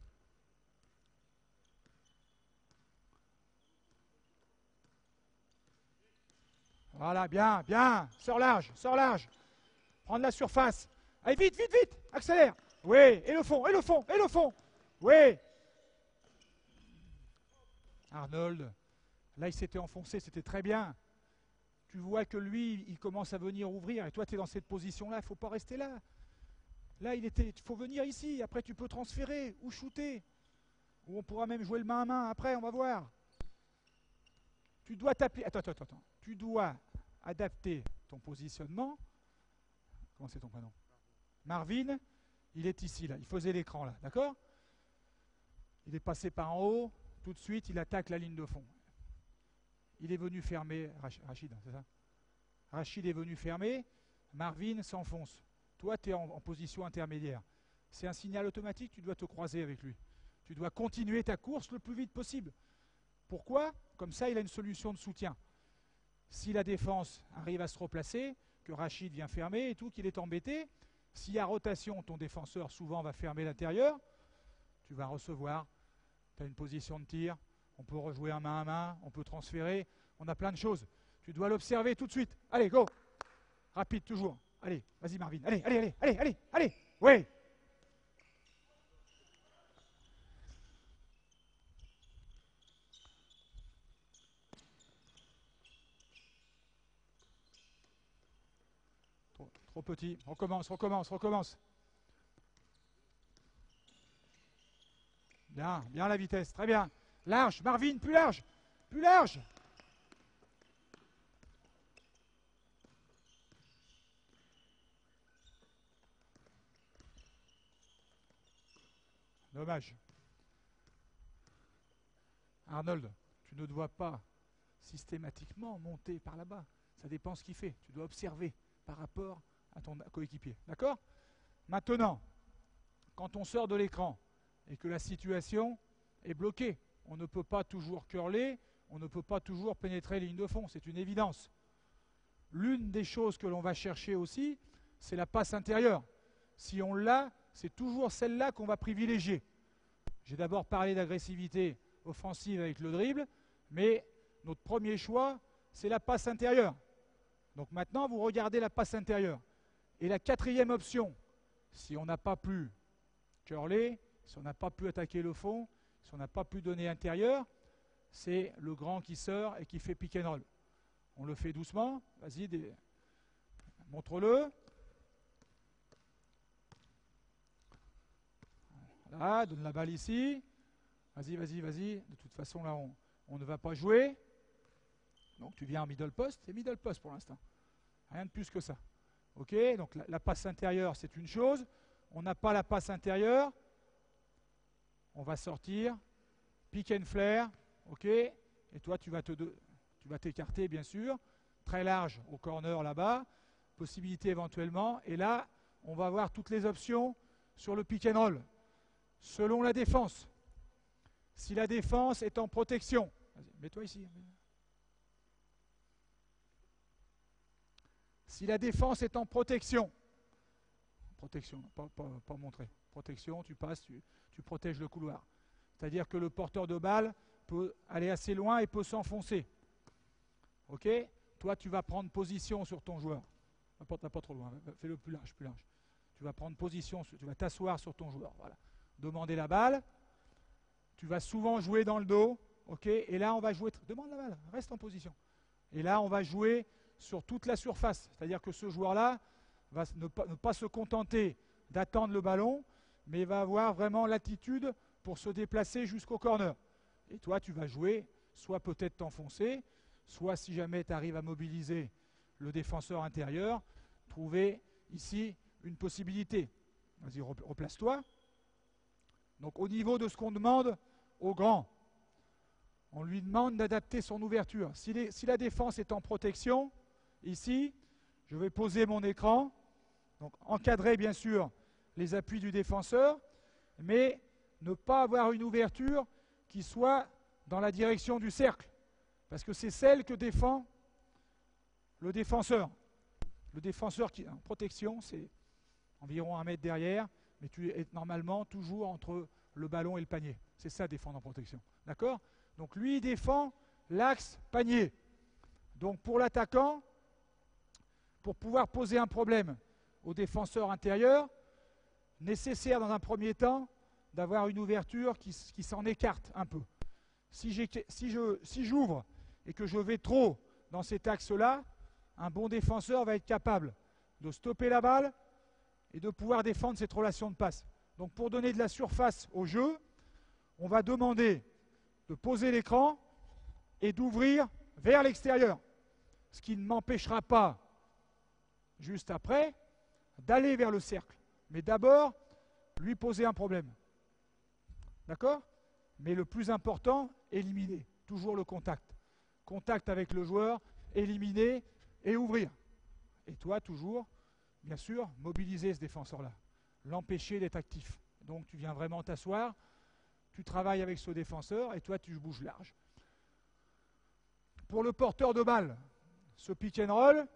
Voilà, bien, bien. Sors large, sors large. Prendre la surface. Allez, vite, vite, vite. Accélère. Oui, et le fond, et le fond, et le fond. Oui. Arnold, là, il s'était enfoncé, c'était très bien. Tu vois que lui, il commence à venir ouvrir, et toi, tu es dans cette position-là, il ne faut pas rester là. Là, il faut venir ici, après tu peux transférer ou shooter. Ou on pourra même jouer le main à main, après, on va voir. Tu dois t'appeler. Attends. Tu dois adapter ton positionnement. Comment c'est ton prénom? Marvin, il est ici, là. Il faisait l'écran, là, d'accord? Il est passé par en haut, tout de suite, il attaque la ligne de fond. Il est venu fermer, Rachid, c'est ça? Rachid est venu fermer, Marvin s'enfonce. Toi, tu es en position intermédiaire. C'est un signal automatique, tu dois te croiser avec lui. Tu dois continuer ta course le plus vite possible. Pourquoi? Comme ça, il a une solution de soutien. Si la défense arrive à se replacer, que Rachid vient fermer et tout, qu'il est embêté, s'il y a rotation, ton défenseur souvent va fermer l'intérieur, tu vas recevoir, tu as une position de tir, on peut rejouer un main à main, on peut transférer, on a plein de choses. Tu dois l'observer tout de suite. Allez, go! Rapide, toujours. Allez, vas-y Marvin. Allez. Oui. Trop petit. Recommence. Bien la vitesse, très bien. Large, Marvin, plus large. Dommage. Arnold, tu ne dois pas systématiquement monter par là-bas. Ça dépend ce qu'il fait. Tu dois observer par rapport à ton coéquipier. D'accord? Maintenant, quand on sort de l'écran et que la situation est bloquée, on ne peut pas toujours curler, on ne peut pas toujours pénétrer les lignes de fond, c'est une évidence. L'une des choses que l'on va chercher aussi, c'est la passe intérieure. Si on l'a, c'est toujours celle-là qu'on va privilégier. J'ai d'abord parlé d'agressivité offensive avec le dribble, mais notre premier choix, c'est la passe intérieure. Donc maintenant, vous regardez la passe intérieure. Et la quatrième option, si on n'a pas pu curler, si on n'a pas pu attaquer le fond, si on n'a pas pu donner intérieur, c'est le grand qui sort et qui fait pick and roll. On le fait doucement, vas-y, montre-le. Voilà, donne la balle ici. Vas-y. De toute façon, là, on ne va pas jouer. Donc tu viens en middle post, c'est middle post pour l'instant. Rien de plus que ça. Ok, donc la passe intérieure, c'est une chose. On n'a pas la passe intérieure. On va sortir. Pick and flare. Ok, et toi, tu vas t'écarter, bien sûr. Très large au corner là-bas. Possibilité éventuellement. Et là, on va voir toutes les options sur le pick and roll. Selon la défense. Si la défense est en protection. Mets-toi ici. Si la défense est en protection, pas montrer, protection, tu passes, tu protèges le couloir. C'est-à-dire que le porteur de balle peut aller assez loin et peut s'enfoncer. Ok? Toi, tu vas prendre position sur ton joueur. Pas trop loin, fais-le plus large, plus large. Tu vas prendre position, tu vas t'asseoir sur ton joueur. Voilà. Demander la balle. Tu vas souvent jouer dans le dos. Ok? Et là, on va jouer. Demande la balle, reste en position. Et là, on va jouer sur toute la surface. C'est-à-dire que ce joueur-là va ne pas se contenter d'attendre le ballon, mais il va avoir vraiment l'attitude pour se déplacer jusqu'au corner. Et toi, tu vas jouer, soit peut-être t'enfoncer, soit si jamais tu arrives à mobiliser le défenseur intérieur, trouver ici une possibilité. Vas-y, replace-toi. Donc au niveau de ce qu'on demande au grand, on lui demande d'adapter son ouverture. Si la défense est en protection, ici, je vais poser mon écran, donc encadrer bien sûr les appuis du défenseur, mais ne pas avoir une ouverture qui soit dans la direction du cercle, parce que c'est celle que défend le défenseur. Le défenseur qui est en protection, c'est environ 1 mètre derrière, mais tu es normalement toujours entre le ballon et le panier. C'est ça, défendre en protection. D'accord? Donc lui, il défend l'axe panier. Donc pour l'attaquant, pour pouvoir poser un problème au défenseur intérieur, nécessaire dans un premier temps d'avoir une ouverture qui s'en écarte un peu. Si j'ouvre et que je vais trop dans cet axe-là, un bon défenseur va être capable de stopper la balle et de pouvoir défendre cette relation de passe. Donc pour donner de la surface au jeu, on va demander de poser l'écran et d'ouvrir vers l'extérieur. Ce qui ne m'empêchera pas, juste après, d'aller vers le cercle. Mais d'abord, lui poser un problème. D'accord? Mais le plus important, éliminer. Toujours le contact. Contact avec le joueur, éliminer et ouvrir. Et toi, toujours, bien sûr, mobiliser ce défenseur-là. L'empêcher d'être actif. Donc tu viens vraiment t'asseoir, tu travailles avec ce défenseur et toi, tu bouges large. Pour le porteur de balle, ce pick and roll,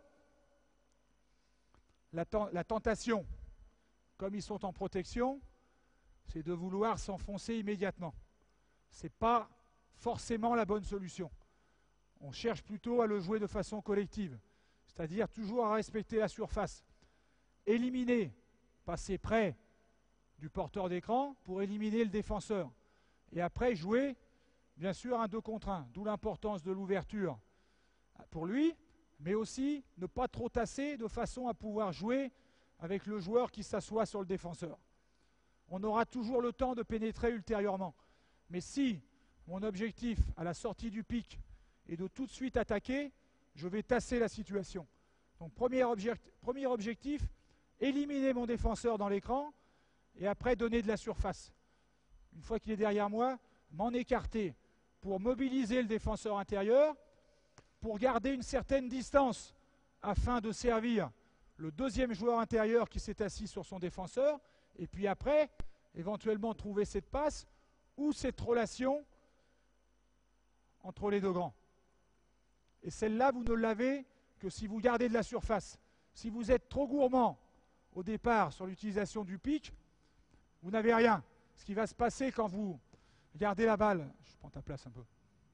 la tentation, comme ils sont en protection, c'est de vouloir s'enfoncer immédiatement. Ce n'est pas forcément la bonne solution. On cherche plutôt à le jouer de façon collective, c'est-à-dire toujours à respecter la surface. Éliminer, passer près du porteur d'écran pour éliminer le défenseur. Et après jouer, bien sûr, un 2 contre 1, d'où l'importance de l'ouverture pour lui, mais aussi ne pas trop tasser de façon à pouvoir jouer avec le joueur qui s'assoit sur le défenseur. On aura toujours le temps de pénétrer ultérieurement. Mais si mon objectif à la sortie du pic est de tout de suite attaquer, je vais tasser la situation. Donc premier objectif, éliminer mon défenseur dans l'écran et après donner de la surface. Une fois qu'il est derrière moi, m'en écarter pour mobiliser le défenseur intérieur, pour garder une certaine distance afin de servir le deuxième joueur intérieur qui s'est assis sur son défenseur, et puis après, éventuellement trouver cette passe ou cette relation entre les deux grands. Et celle-là, vous ne l'avez que si vous gardez de la surface. Si vous êtes trop gourmand au départ sur l'utilisation du pick, vous n'avez rien. Ce qui va se passer quand vous gardez la balle, je prends ta place un peu,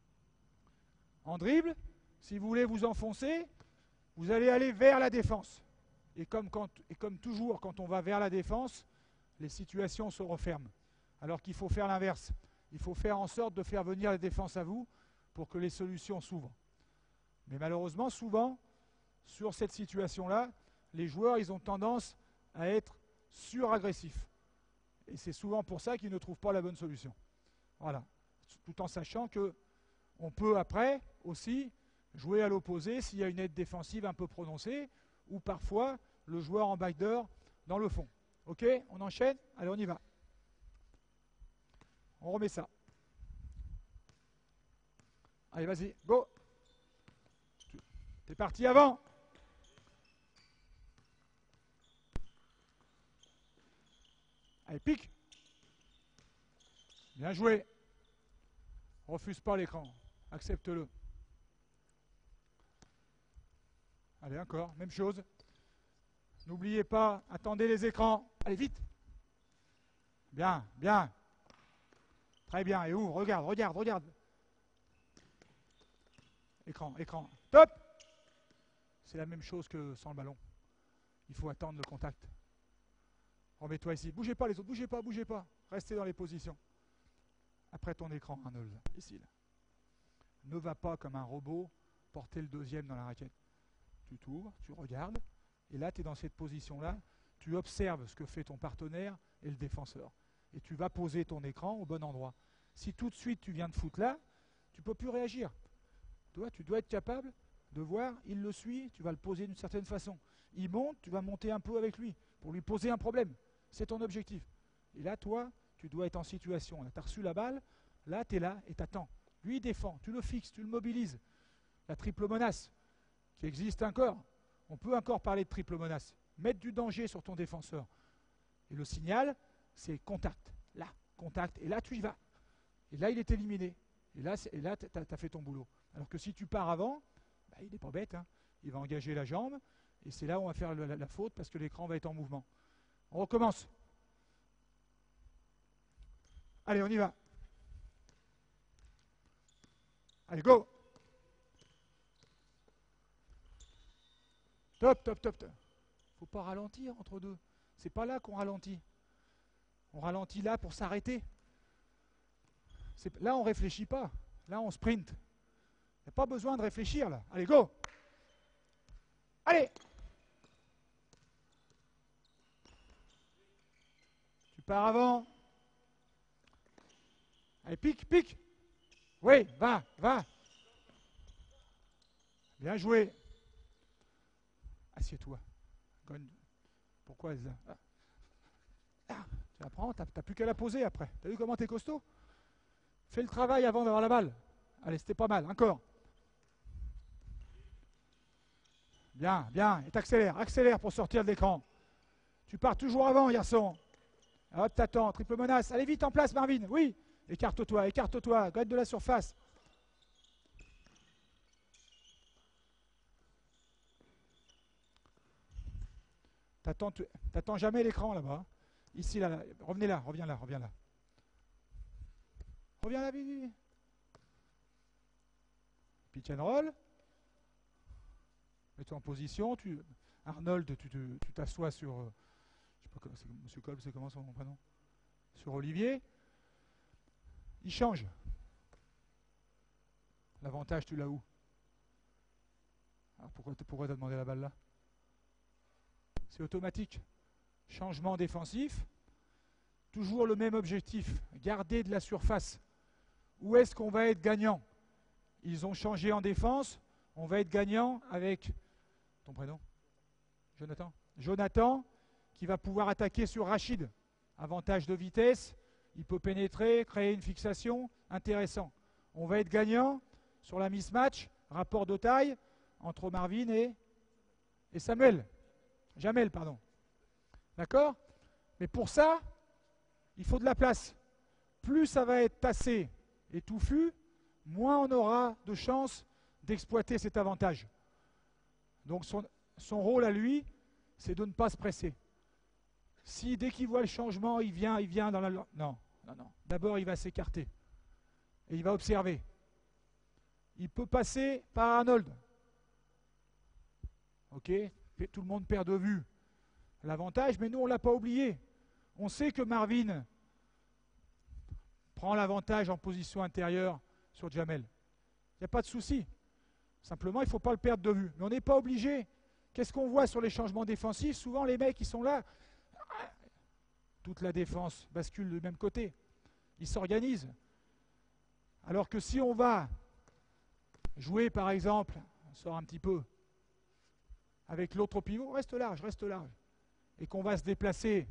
en dribble, si vous voulez vous enfoncer, vous allez aller vers la défense. Et comme toujours, quand on va vers la défense, les situations se referment. Alors qu'il faut faire l'inverse. Il faut faire en sorte de faire venir la défense à vous pour que les solutions s'ouvrent. Mais malheureusement, souvent, sur cette situation-là, les joueurs, ils ont tendance à être suragressifs. Et c'est souvent pour ça qu'ils ne trouvent pas la bonne solution. Voilà. Tout en sachant qu'on peut après aussi jouer à l'opposé s'il y a une aide défensive un peu prononcée ou parfois le joueur en backdoor dans le fond. Ok, on enchaîne? Allez, on y va. On remet ça. Allez, vas-y, go. T'es parti avant. Allez, pique. Bien joué. Refuse pas l'écran. Accepte-le. Allez, encore, même chose. N'oubliez pas, attendez les écrans. Allez, vite. Bien, bien. Très bien. Et ouvre, regarde. Écran, écran. Top! C'est la même chose que sans le ballon. Il faut attendre le contact. Remets-toi ici. Bougez pas les autres, bougez pas, bougez pas. Restez dans les positions. Après ton écran, Arnold, ici. Là. Ne va pas comme un robot porter le deuxième dans la raquette. Tu t'ouvres, tu regardes, et là tu es dans cette position-là, tu observes ce que fait ton partenaire et le défenseur. Et tu vas poser ton écran au bon endroit. Si tout de suite tu viens de foutre là, tu ne peux plus réagir. Tu dois être capable de voir, il le suit, tu vas le poser d'une certaine façon. Il monte, tu vas monter un peu avec lui pour lui poser un problème. C'est ton objectif. Et là, toi, tu dois être en situation. Tu as reçu la balle, là, tu es là et tu attends. Lui, il défend, tu le fixes, tu le mobilises. La triple menace, qui existe encore. On peut encore parler de triple menace. Mettre du danger sur ton défenseur. Et le signal, c'est contact. Là, contact. Et là, tu y vas. Et là, il est éliminé. Et là, tu as fait ton boulot. Alors que si tu pars avant, bah, il n'est pas bête. Hein. Il va engager la jambe. Et c'est là où on va faire la faute parce que l'écran va être en mouvement. On recommence. Allez, on y va. Allez, go! Top, top, top, top. Faut pas ralentir entre deux. C'est pas là qu'on ralentit. On ralentit là pour s'arrêter. Là, on réfléchit pas. Là, on sprint. Il n'y a pas besoin de réfléchir là. Allez, go! Allez! Tu pars avant. Allez, pique, pique. Oui, va, va. Bien joué. Assieds-toi. Pourquoi elle... tu la prends, tu n'as plus qu'à la poser après. Tu as vu comment tu es costaud? Fais le travail avant d'avoir la balle. Allez, c'était pas mal. Encore. Bien, bien. Et t'accélères. Accélère pour sortir de l'écran. Tu pars toujours avant, garçon. Hop, t'attends. Triple menace. Allez vite en place, Marvin. Oui. Écarte-toi, écarte-toi. Gagne de la surface. T'attends jamais l'écran là-bas. Ici, là, revenez là, reviens là, reviens là. Reviens là, vite, vite. Pitch and roll. Mets-toi en position. Arnold, tu t'assois sur... je sais pas comment c'est, Monsieur Kolb, c'est comment son prénom? Sur Olivier. Il change. L'avantage, tu l'as où? Alors pourquoi t'as demandé la balle là? C'est automatique. Changement défensif. Toujours le même objectif. Garder de la surface. Où est-ce qu'on va être gagnant? Ils ont changé en défense. On va être gagnant avec... Ton prénom? Jonathan. Jonathan qui va pouvoir attaquer sur Rachid. Avantage de vitesse. Il peut pénétrer, créer une fixation. Intéressant. On va être gagnant sur la mismatch. Rapport de taille entre Marvin et Samuel. Jamel, pardon. D'accord? Mais pour ça, il faut de la place. Plus ça va être tassé et touffu, moins on aura de chances d'exploiter cet avantage. Donc son rôle à lui, c'est de ne pas se presser. Si dès qu'il voit le changement, il vient dans la... Non, non, non. D'abord, il va s'écarter. Et il va observer. Il peut passer par Arnold. Ok? Tout le monde perd de vue l'avantage, mais nous, on ne l'a pas oublié. On sait que Marvin prend l'avantage en position intérieure sur Jamel. Il n'y a pas de souci. Simplement, il ne faut pas le perdre de vue. Mais on n'est pas obligé. Qu'est-ce qu'on voit sur les changements défensifs? Souvent, les mecs, ils sont là. Toute la défense bascule du même côté. Ils s'organisent. Alors que si on va jouer, par exemple, on sort un petit peu, avec l'autre pivot, reste large, et qu'on va se déplacer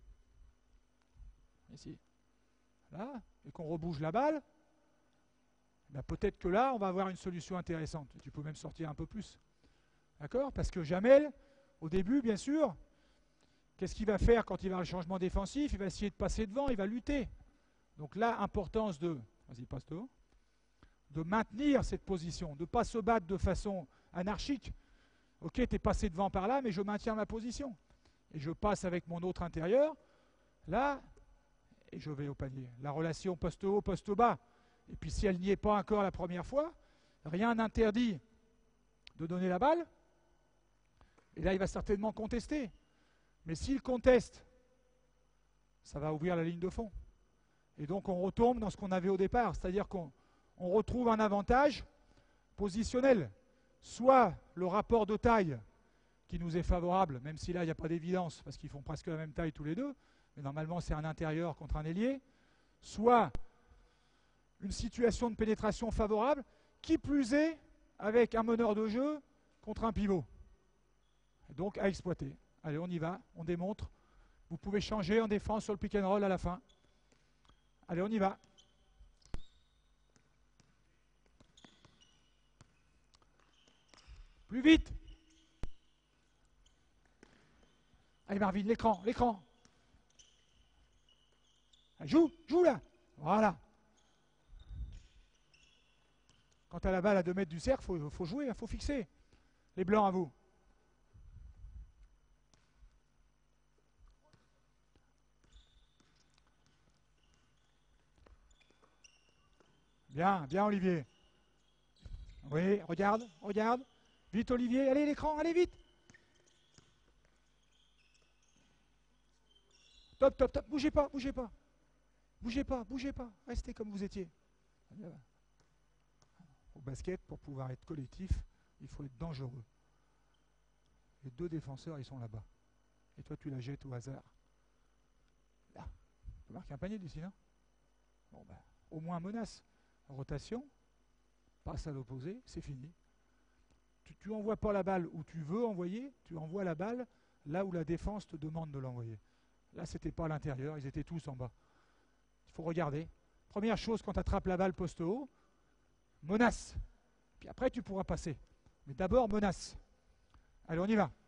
ici, là, et qu'on rebouge la balle, ben peut-être que là, on va avoir une solution intéressante. Tu peux même sortir un peu plus. D'accord? Parce que Jamel, au début, bien sûr, qu'est-ce qu'il va faire quand il va avoir le changement défensif? Il va essayer de passer devant, il va lutter. Donc là, importance de, vas-y, passe devant, de maintenir cette position, de ne pas se battre de façon anarchique. Ok, tu es passé devant par là, mais je maintiens ma position. Et je passe avec mon autre intérieur, là, et je vais au panier. La relation poste haut, poste bas. Et puis si elle n'y est pas encore la première fois, Rien n'interdit de donner la balle. Et là, il va certainement contester. Mais s'il conteste, ça va ouvrir la ligne de fond. Et donc, on retombe dans ce qu'on avait au départ. C'est-à-dire qu'on retrouve un avantage positionnel. Soit le rapport de taille qui nous est favorable, même si là, il n'y a pas d'évidence, parce qu'ils font presque la même taille tous les deux. Mais normalement, c'est un intérieur contre un ailier. Soit une situation de pénétration favorable, qui plus est, avec un meneur de jeu contre un pivot. Donc à exploiter. Allez, on y va, on démontre. Vous pouvez changer en défense sur le pick and roll à la fin. Allez, on y va. Plus vite. Allez Marvin, l'écran. Joue là. Voilà. Quand tu as la balle à 2 mètres du cercle, il faut jouer, il faut fixer. Les blancs à vous. Bien Olivier. Oui, regarde. Vite Olivier, allez l'écran, allez vite. Top, bougez pas. Restez comme vous étiez. Au basket, pour pouvoir être collectif, il faut être dangereux. Les 2 défenseurs, ils sont là-bas. Et toi, tu la jettes au hasard. Là, tu peux marquer un panier d'ici, non? Bon, ben, au moins menace. Rotation, passe à l'opposé, c'est fini. Tu envoies pas la balle où tu veux envoyer, tu envoies la balle là où la défense te demande de l'envoyer. Là, c'était pas à l'intérieur, ils étaient tous en bas. Il faut regarder. Première chose, quand tu attrapes la balle poste haut, menace. Puis après, tu pourras passer. Mais d'abord, menace. Allez, on y va.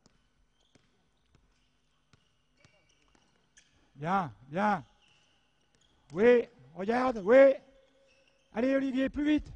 Bien. Oui, regarde, oui. Allez, Olivier, plus vite.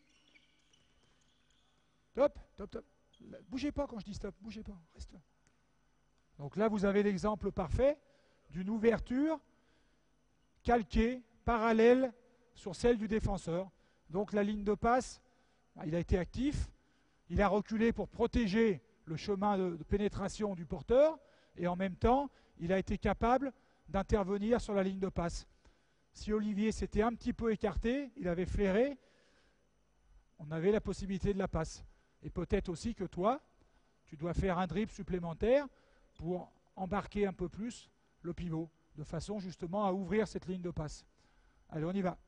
Top. Bougez pas quand je dis stop, bougez pas, reste là. Donc là, vous avez l'exemple parfait d'une ouverture calquée, parallèle sur celle du défenseur. Donc la ligne de passe, il a été actif, il a reculé pour protéger le chemin de pénétration du porteur, et en même temps, il a été capable d'intervenir sur la ligne de passe. Si Olivier s'était un petit peu écarté, il avait flairé, on avait la possibilité de la passe. Et peut-être aussi que toi, tu dois faire un dribble supplémentaire pour embarquer un peu plus le pivot, de façon justement à ouvrir cette ligne de passe. Allez, on y va.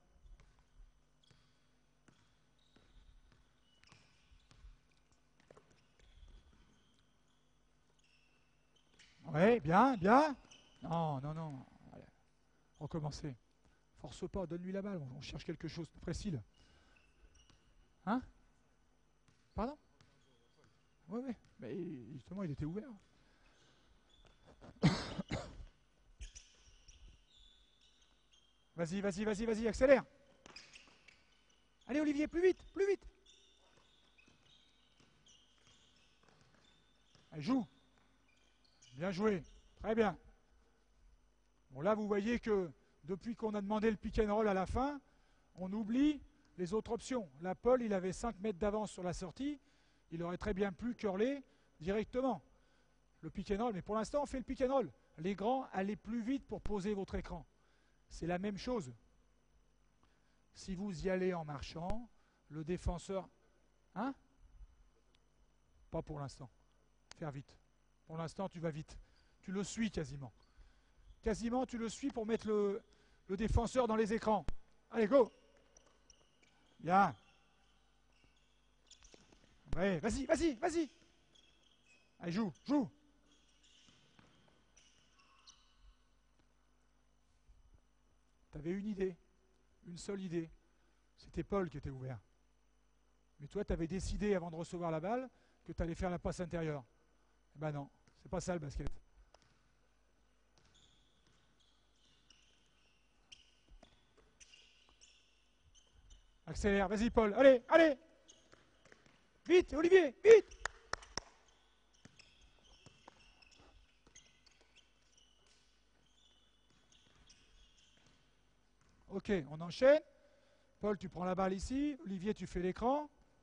Oui, bien. Non. Allez, recommencer. Force pas, donne-lui la balle, on cherche quelque chose de précis là. Hein? Pardon? Oui, mais justement il était ouvert. Vas-y, accélère. Allez Olivier, plus vite. Allez, joue. Bien joué, très bien. Bon là vous voyez que depuis qu'on a demandé le pick and roll à la fin, on oublie les autres options. Là Paul, il avait 5 mètres d'avance sur la sortie, il aurait très bien pu curler directement le pick and roll, mais pour l'instant on fait le pick and roll. Les grands, allez plus vite pour poser votre écran. C'est la même chose. Si vous y allez en marchant, le défenseur... Hein? Pas pour l'instant. Faire vite. Pour l'instant, tu vas vite. Tu le suis quasiment. Quasiment, tu le suis pour mettre le défenseur dans les écrans. Allez, go! Bien. Ouais, vas-y. Allez, joue. Tu avais une idée, une seule idée. C'était Paul qui était ouvert. Mais toi, tu avais décidé avant de recevoir la balle que tu allais faire la passe intérieure. Eh ben non, c'est pas ça le basket. Accélère, vas-y Paul, allez. Vite, Olivier, vite. Ok, on enchaîne. Paul, tu prends la balle ici. Olivier, tu fais l'écran.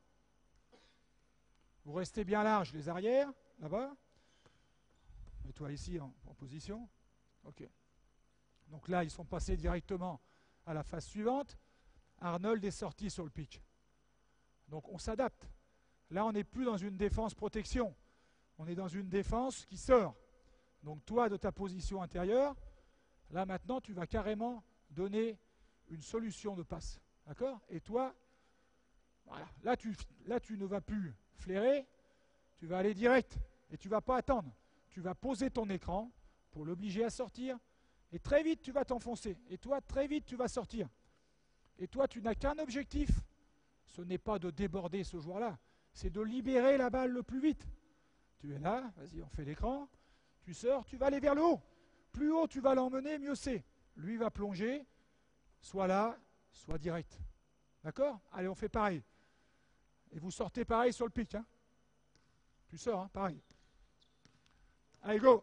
Vous restez bien large les arrières, là-bas. Mets-toi ici en position. Ok. Donc là, ils sont passés directement à la phase suivante. Arnold est sorti sur le pitch. Donc on s'adapte. Là, on n'est plus dans une défense-protection. On est dans une défense qui sort. Donc toi, de ta position intérieure, là maintenant, tu vas carrément donner une solution de passe. D'accord? Et toi, voilà. Là, tu ne vas plus flairer, tu vas aller direct. Et tu ne vas pas attendre. Tu vas poser ton écran pour l'obliger à sortir. Et très vite, tu vas t'enfoncer. Et toi, très vite, tu vas sortir. Et toi, tu n'as qu'un objectif. Ce n'est pas de déborder ce joueur-là. C'est de libérer la balle le plus vite. Tu es là, vas-y, on fait l'écran. Tu sors, tu vas aller vers le haut. Plus haut tu vas l'emmener, mieux c'est. Lui va plonger, soit là, soit direct. D'accord? Allez, on fait pareil. Et vous sortez pareil sur le pic. Hein. Tu sors, hein, pareil. Allez, go!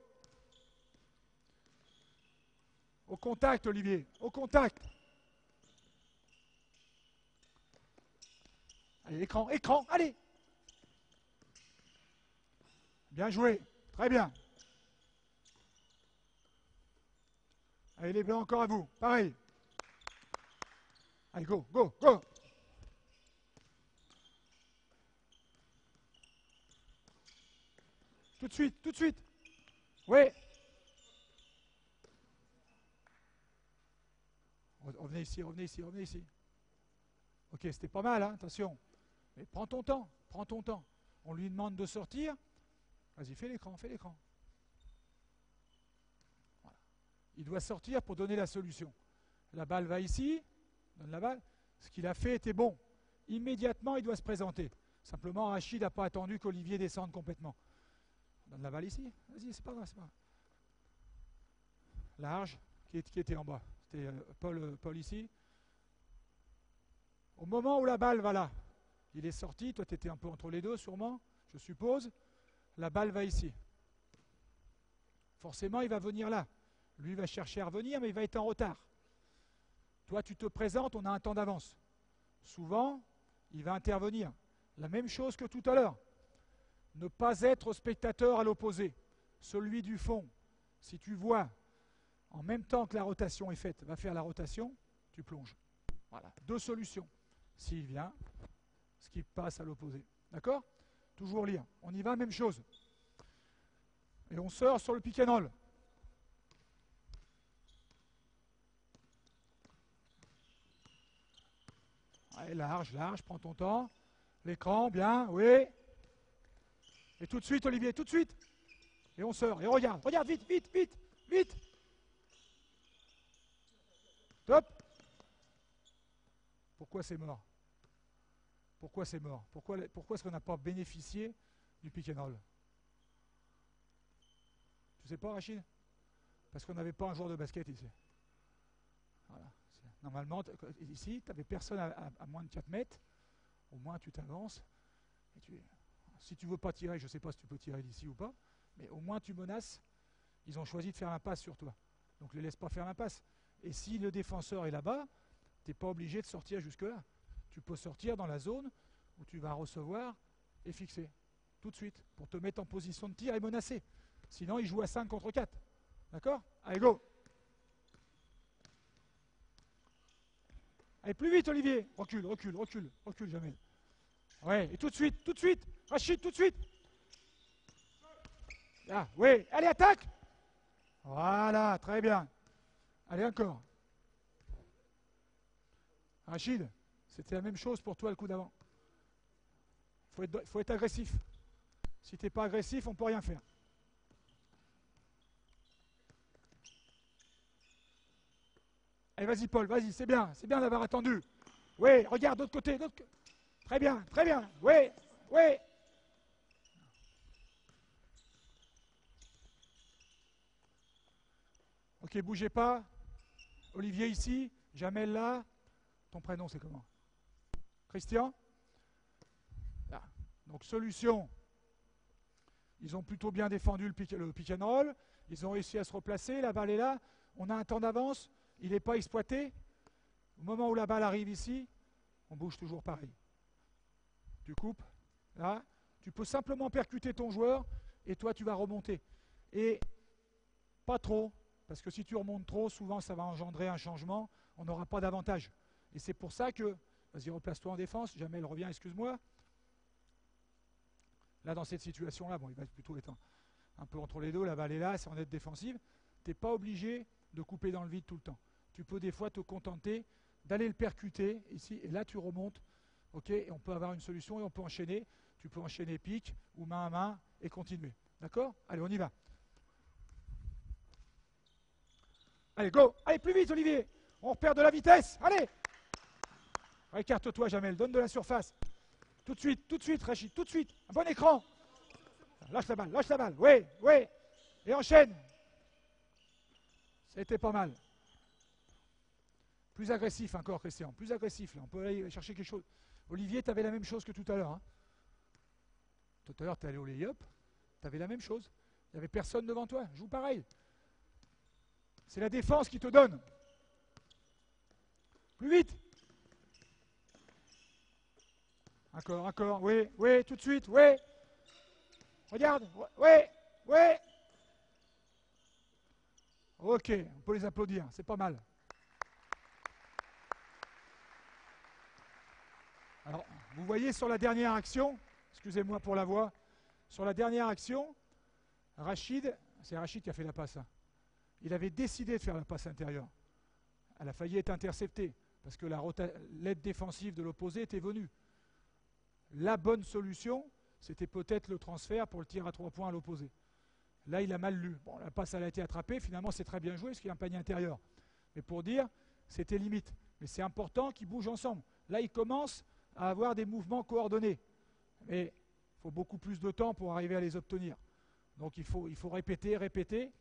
Au contact, Olivier, au contact. Allez, écran, écran, allez! Bien joué, très bien. Allez, les blancs, encore à vous, pareil. Allez, go, go, go! Tout de suite, tout de suite. Oui. Revenez ici, revenez ici, revenez ici. Ok, c'était pas mal, hein, attention. Mais prends ton temps, prends ton temps. On lui demande de sortir. Vas-y, fais l'écran, fais l'écran. Voilà. Il doit sortir pour donner la solution. La balle va ici, donne la balle. Ce qu'il a fait était bon. Immédiatement, il doit se présenter. Simplement, Rachid n'a pas attendu qu'Olivier descende complètement. Donne la balle ici. Vas-y, c'est pas grave, c'est pas grave. Large, qui était en bas. C'était Paul ici. Au moment où la balle va là, il est sorti, toi tu étais un peu entre les deux sûrement, je suppose, la balle va ici. Forcément, il va venir là. Lui va chercher à revenir, mais il va être en retard. Toi, tu te présentes, on a un temps d'avance. Souvent, il va intervenir. La même chose que tout à l'heure. Ne pas être spectateur à l'opposé. Celui du fond, si tu vois, en même temps que la rotation est faite, va faire la rotation, tu plonges. Voilà, deux solutions. S'il vient, ce qui passe à l'opposé. D'accord? Toujours lire. On y va, même chose. Et on sort sur le pick and roll. Allez, large, large, prends ton temps. L'écran, bien, oui. Et tout de suite, Olivier, tout de suite. Et on sort, et regarde, regarde, vite, vite, vite, vite. Top. Pourquoi c'est mort? Pourquoi c'est mort? Pourquoi est-ce qu'on n'a pas bénéficié du pick and roll? Tu sais pas, Rachid? Parce qu'on n'avait pas un joueur de basket ici. Voilà. Normalement, ici, tu n'avais personne à moins de 4 mètres. Au moins, tu t'avances. Si tu ne veux pas tirer, je ne sais pas si tu peux tirer d'ici ou pas, mais au moins tu menaces. Ils ont choisi de faire l'impasse sur toi. Donc ne les laisse pas faire l'impasse. Et si le défenseur est là-bas, tu n'es pas obligé de sortir jusque-là. Tu peux sortir dans la zone où tu vas recevoir et fixer. Tout de suite, pour te mettre en position de tir et menacer. Sinon, il joue à 5 contre 4. D'accord? Allez, go! Allez, plus vite, Olivier! Recule, recule, recule, recule, Jamel. Ouais, et tout de suite, Rachid, tout de suite! Là, oui, allez, attaque! Voilà, très bien. Allez, encore. Rachid, c'était la même chose pour toi le coup d'avant. Il faut être agressif. Si tu n'es pas agressif, on ne peut rien faire. Allez, vas-y, Paul, vas-y, c'est bien d'avoir attendu. Oui, regarde, d'autre côté, Très bien, oui, oui. Ok, bougez pas. Olivier ici, Jamel là. Ton prénom, c'est comment? Christian? Là. Donc, solution. Ils ont plutôt bien défendu le pick and roll. Ils ont réussi à se replacer. La balle est là. On a un temps d'avance. Il n'est pas exploité. Au moment où la balle arrive ici, on bouge toujours pareil. Tu coupes. Là. Tu peux simplement percuter ton joueur et toi tu vas remonter. Et pas trop, parce que si tu remontes trop, souvent ça va engendrer un changement, on n'aura pas d'avantage. Et c'est pour ça que, vas-y replace-toi en défense, Jamel revient, excuse-moi. Là dans cette situation-là, bon il va plutôt être un peu entre les deux, la balle est là, c'est en être défensive. Tu n'es pas obligé de couper dans le vide tout le temps. Tu peux des fois te contenter d'aller le percuter ici, et là tu remontes, ok, et on peut avoir une solution et on peut enchaîner. Tu peux enchaîner pique ou main à main et continuer. D'accord? Allez, on y va. Allez, go! Allez, plus vite, Olivier! On repère de la vitesse. Allez! Écarte-toi, Jamel. Donne de la surface. Tout de suite, Rachid. Tout de suite. Un bon écran. Lâche la balle, lâche la balle. Oui, oui. Et enchaîne. C'était pas mal. Plus agressif encore, Christian. Plus agressif, là. On peut aller chercher quelque chose. Olivier, tu avais la même chose que tout à l'heure. Hein. Tout à l'heure, tu es allé au lay-up. Tu avais la même chose. Il n'y avait personne devant toi. Joue pareil. C'est la défense qui te donne. Plus vite. Encore. Oui, oui, tout de suite. Oui. Regarde. Oui, oui. Ok, on peut les applaudir. C'est pas mal. Alors, vous voyez sur la dernière action, excusez-moi pour la voix, sur la dernière action, Rachid, c'est Rachid qui a fait la passe. Hein. Il avait décidé de faire la passe intérieure. Elle a failli être interceptée parce que l'aide défensive de l'opposé était venue. La bonne solution, c'était peut-être le transfert pour le tir à 3 points à l'opposé. Là, il a mal lu. Bon, la passe, elle a été attrapée. Finalement, c'est très bien joué parce qu'il y a un panier intérieur. Mais pour dire, c'était limite. Mais c'est important qu'ils bougent ensemble. Là, ils commencent à avoir des mouvements coordonnés. Mais il faut beaucoup plus de temps pour arriver à les obtenir. Donc, il faut répéter,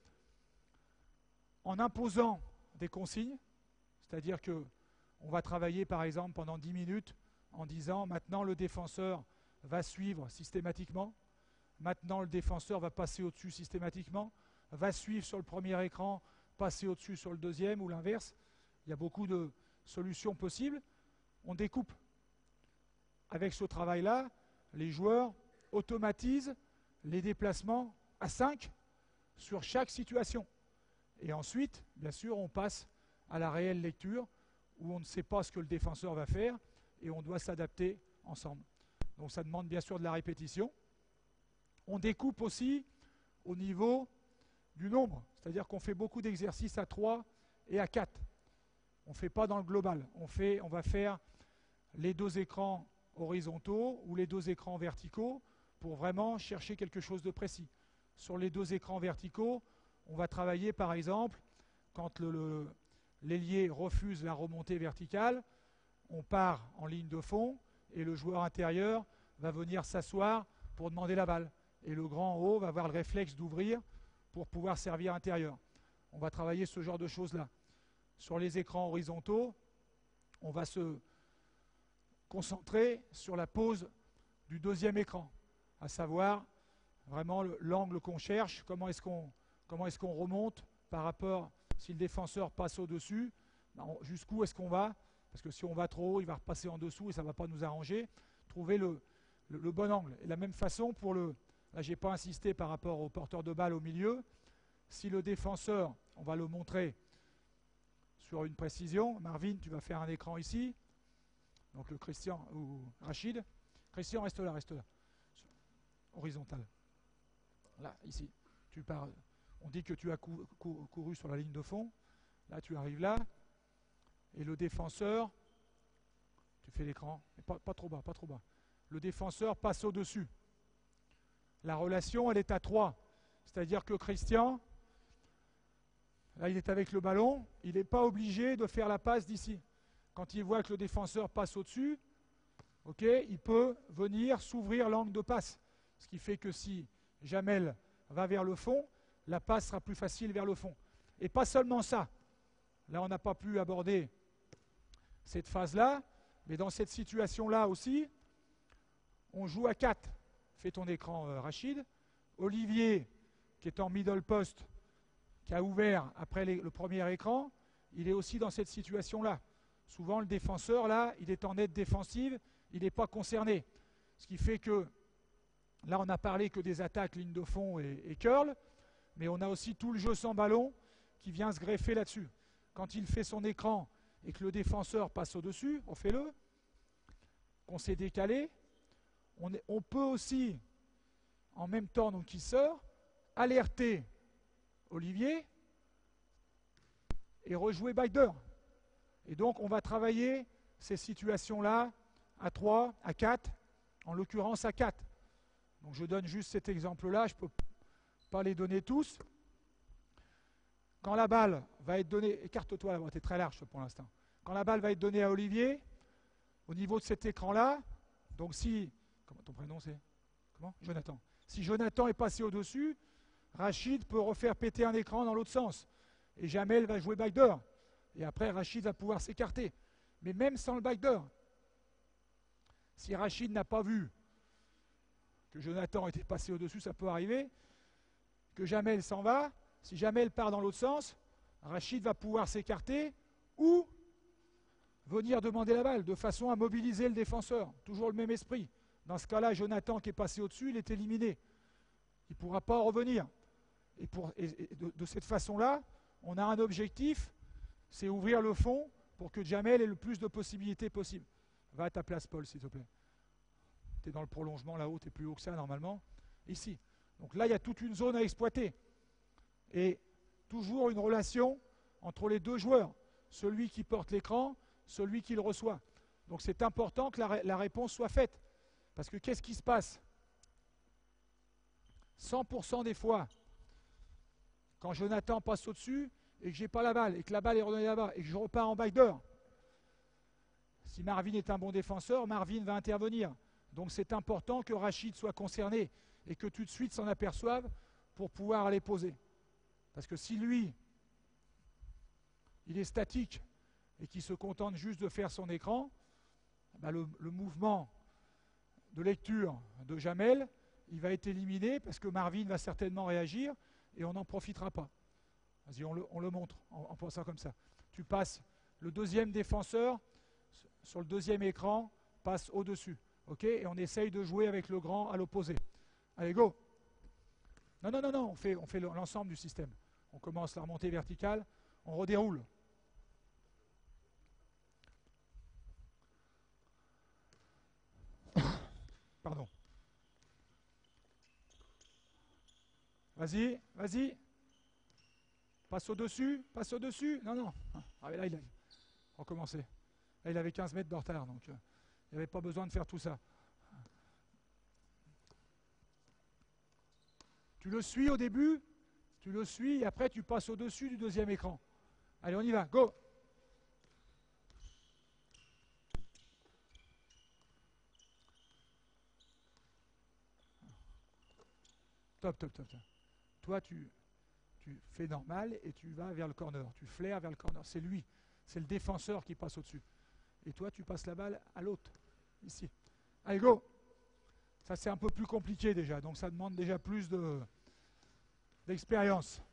en imposant des consignes. C'est-à-dire qu'on va travailler, par exemple, pendant 10 minutes en disant, maintenant, le défenseur va suivre systématiquement. Maintenant, le défenseur va passer au-dessus systématiquement, va suivre sur le premier écran, passer au-dessus sur le deuxième ou l'inverse. Il y a beaucoup de solutions possibles. On découpe. Avec ce travail-là, les joueurs automatisent les déplacements à 5 sur chaque situation. Et ensuite, bien sûr, on passe à la réelle lecture où on ne sait pas ce que le défenseur va faire et on doit s'adapter ensemble. Donc ça demande bien sûr de la répétition. On découpe aussi au niveau du nombre, c'est-à-dire qu'on fait beaucoup d'exercices à 3 et à 4. On ne fait pas dans le global. On va faire les 2 écrans horizontaux ou les 2 écrans verticaux pour vraiment chercher quelque chose de précis. Sur les 2 écrans verticaux, on va travailler par exemple quand l'ailier refuse la remontée verticale, on part en ligne de fond et le joueur intérieur va venir s'asseoir pour demander la balle. Et le grand en haut va avoir le réflexe d'ouvrir pour pouvoir servir intérieur. On va travailler ce genre de choses-là. Sur les écrans horizontaux, on va se concentrer sur la pose du 2e écran, à savoir vraiment l'angle qu'on cherche, comment est-ce qu'on remonte par rapport, si le défenseur passe au-dessus, jusqu'où est-ce qu'on va, parce que si on va trop haut, il va repasser en dessous et ça ne va pas nous arranger. Trouver le bon angle. Et de la même façon, là je n'ai pas insisté par rapport au porteur de balle au milieu, si le défenseur, on va le montrer sur une précision, Marvin, tu vas faire un écran ici, donc le Christian ou Rachid, Christian reste là, horizontal. Là, ici, tu pars, on dit que tu as couru sur la ligne de fond, là tu arrives là, et le défenseur, tu fais l'écran, mais pas trop bas, le défenseur passe au-dessus. La relation, elle est à 3, c'est-à-dire que Christian, là il est avec le ballon, il n'est pas obligé de faire la passe d'ici. Quand il voit que le défenseur passe au-dessus, okay, il peut venir s'ouvrir l'angle de passe. Ce qui fait que si Jamel va vers le fond, la passe sera plus facile vers le fond. Et pas seulement ça. Là, on n'a pas pu aborder cette phase-là, mais dans cette situation-là aussi, on joue à 4. Fais ton écran, Rachid. Olivier, qui est en middle post, qui a ouvert après le premier écran, il est aussi dans cette situation-là. Souvent, le défenseur, là, il est en aide défensive, il n'est pas concerné. Ce qui fait que Là, on n'a parlé que des attaques, ligne de fond et curl, mais on a aussi tout le jeu sans ballon qui vient se greffer là-dessus. Quand il fait son écran et que le défenseur passe au-dessus, on fait le, qu'on s'est décalé, on peut aussi, en même temps donc il sort, alerter Olivier et rejouer backdoor. Et donc on va travailler ces situations-là à 3, à 4, en l'occurrence à 4. Donc je donne juste cet exemple-là, je ne peux pas les donner tous. Quand la balle va être donnée, écarte-toi là, tu es très large pour l'instant. Quand la balle va être donnée à Olivier, au niveau de cet écran-là, donc si, comment ton prénom c'est? Comment? Jonathan. Si Jonathan est passé au-dessus, Rachid peut refaire péter un écran dans l'autre sens. Et Jamel va jouer backdoor. Et après, Rachid va pouvoir s'écarter. Mais même sans le backdoor, si Rachid n'a pas vu que Jonathan était passé au-dessus, ça peut arriver, que Jamel s'en va, si Jamel part dans l'autre sens, Rachid va pouvoir s'écarter ou venir demander la balle de façon à mobiliser le défenseur. Toujours le même esprit. Dans ce cas-là, Jonathan qui est passé au-dessus, il est éliminé. Il ne pourra pas revenir. Et de cette façon-là, on a un objectif, c'est ouvrir le fond pour que Jamel ait le plus de possibilités possible. Va à ta place, Paul, s'il te plaît. Tu es dans le prolongement là-haut, tu es plus haut que ça normalement. Ici. Donc là, il y a toute une zone à exploiter. Et toujours une relation entre les deux joueurs. Celui qui porte l'écran, celui qui le reçoit. Donc c'est important que la réponse soit faite. Parce que qu'est-ce qui se passe? 100% des fois, quand Jonathan passe au-dessus et que je n'ai pas la balle, et que la balle est redonnée là-bas, et que je repars en backdoor, si Marvin est un bon défenseur, Marvin va intervenir. Donc c'est important que Rachid soit concerné et que tout de suite s'en aperçoive pour pouvoir aller poser. Parce que si lui, il est statique et qu'il se contente juste de faire son écran, bah le mouvement de lecture de Jamel, il va être éliminé parce que Marvin va certainement réagir et on n'en profitera pas. Vas-y, on le montre en pensant comme ça. Tu passes le deuxième défenseur sur le deuxième écran, passe au-dessus. Ok? Et on essaye de jouer avec le grand à l'opposé. Allez, go! Non, non, non, non, on fait l'ensemble du système. On commence la remontée verticale, on redéroule. Pardon. Vas-y, vas-y. Passe au-dessus, passe au-dessus. Non, non. Ah, mais là, il a recommencé. Là, il avait 15 mètres de retard, donc il n'y avait pas besoin de faire tout ça. Tu le suis au début, tu le suis, et après tu passes au-dessus du deuxième écran. Allez, on y va, go! Top, top, top, top. Toi, tu fais normal et tu vas vers le corner. Tu flaires vers le corner. C'est lui, c'est le défenseur qui passe au-dessus. Et toi, tu passes la balle à l'autre, ici. Allez, go! Ça, c'est un peu plus compliqué déjà, donc ça demande déjà plus d'expérience.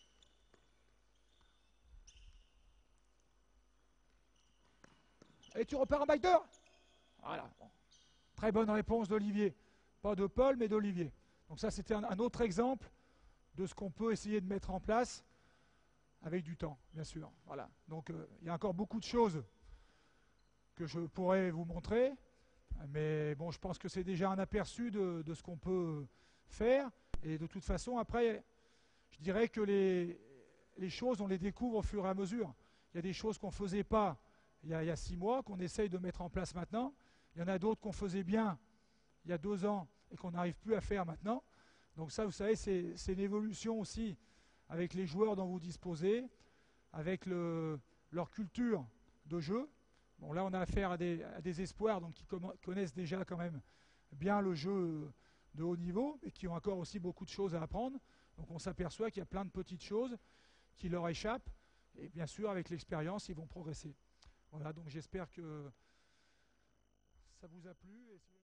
Et tu repars en backdoor. Voilà. Bon. Très bonne réponse d'Olivier. Pas de Paul, mais d'Olivier. Donc ça, c'était un autre exemple de ce qu'on peut essayer de mettre en place avec du temps, bien sûr. Voilà. Donc il y a encore beaucoup de choses que je pourrais vous montrer, mais bon, je pense que c'est déjà un aperçu de ce qu'on peut faire. Et de toute façon, après, je dirais que les choses, on les découvre au fur et à mesure. Il y a des choses qu'on ne faisait pas il y a 6 mois, qu'on essaye de mettre en place maintenant. Il y en a d'autres qu'on faisait bien il y a 2 ans et qu'on n'arrive plus à faire maintenant. Donc ça, vous savez, c'est une évolution aussi avec les joueurs dont vous disposez, avec leur culture de jeu. Bon, là, on a affaire à des espoirs donc, qui connaissent déjà quand même bien le jeu de haut niveau, mais qui ont encore aussi beaucoup de choses à apprendre. Donc on s'aperçoit qu'il y a plein de petites choses qui leur échappent. Et bien sûr, avec l'expérience, ils vont progresser. Voilà, donc j'espère que ça vous a plu.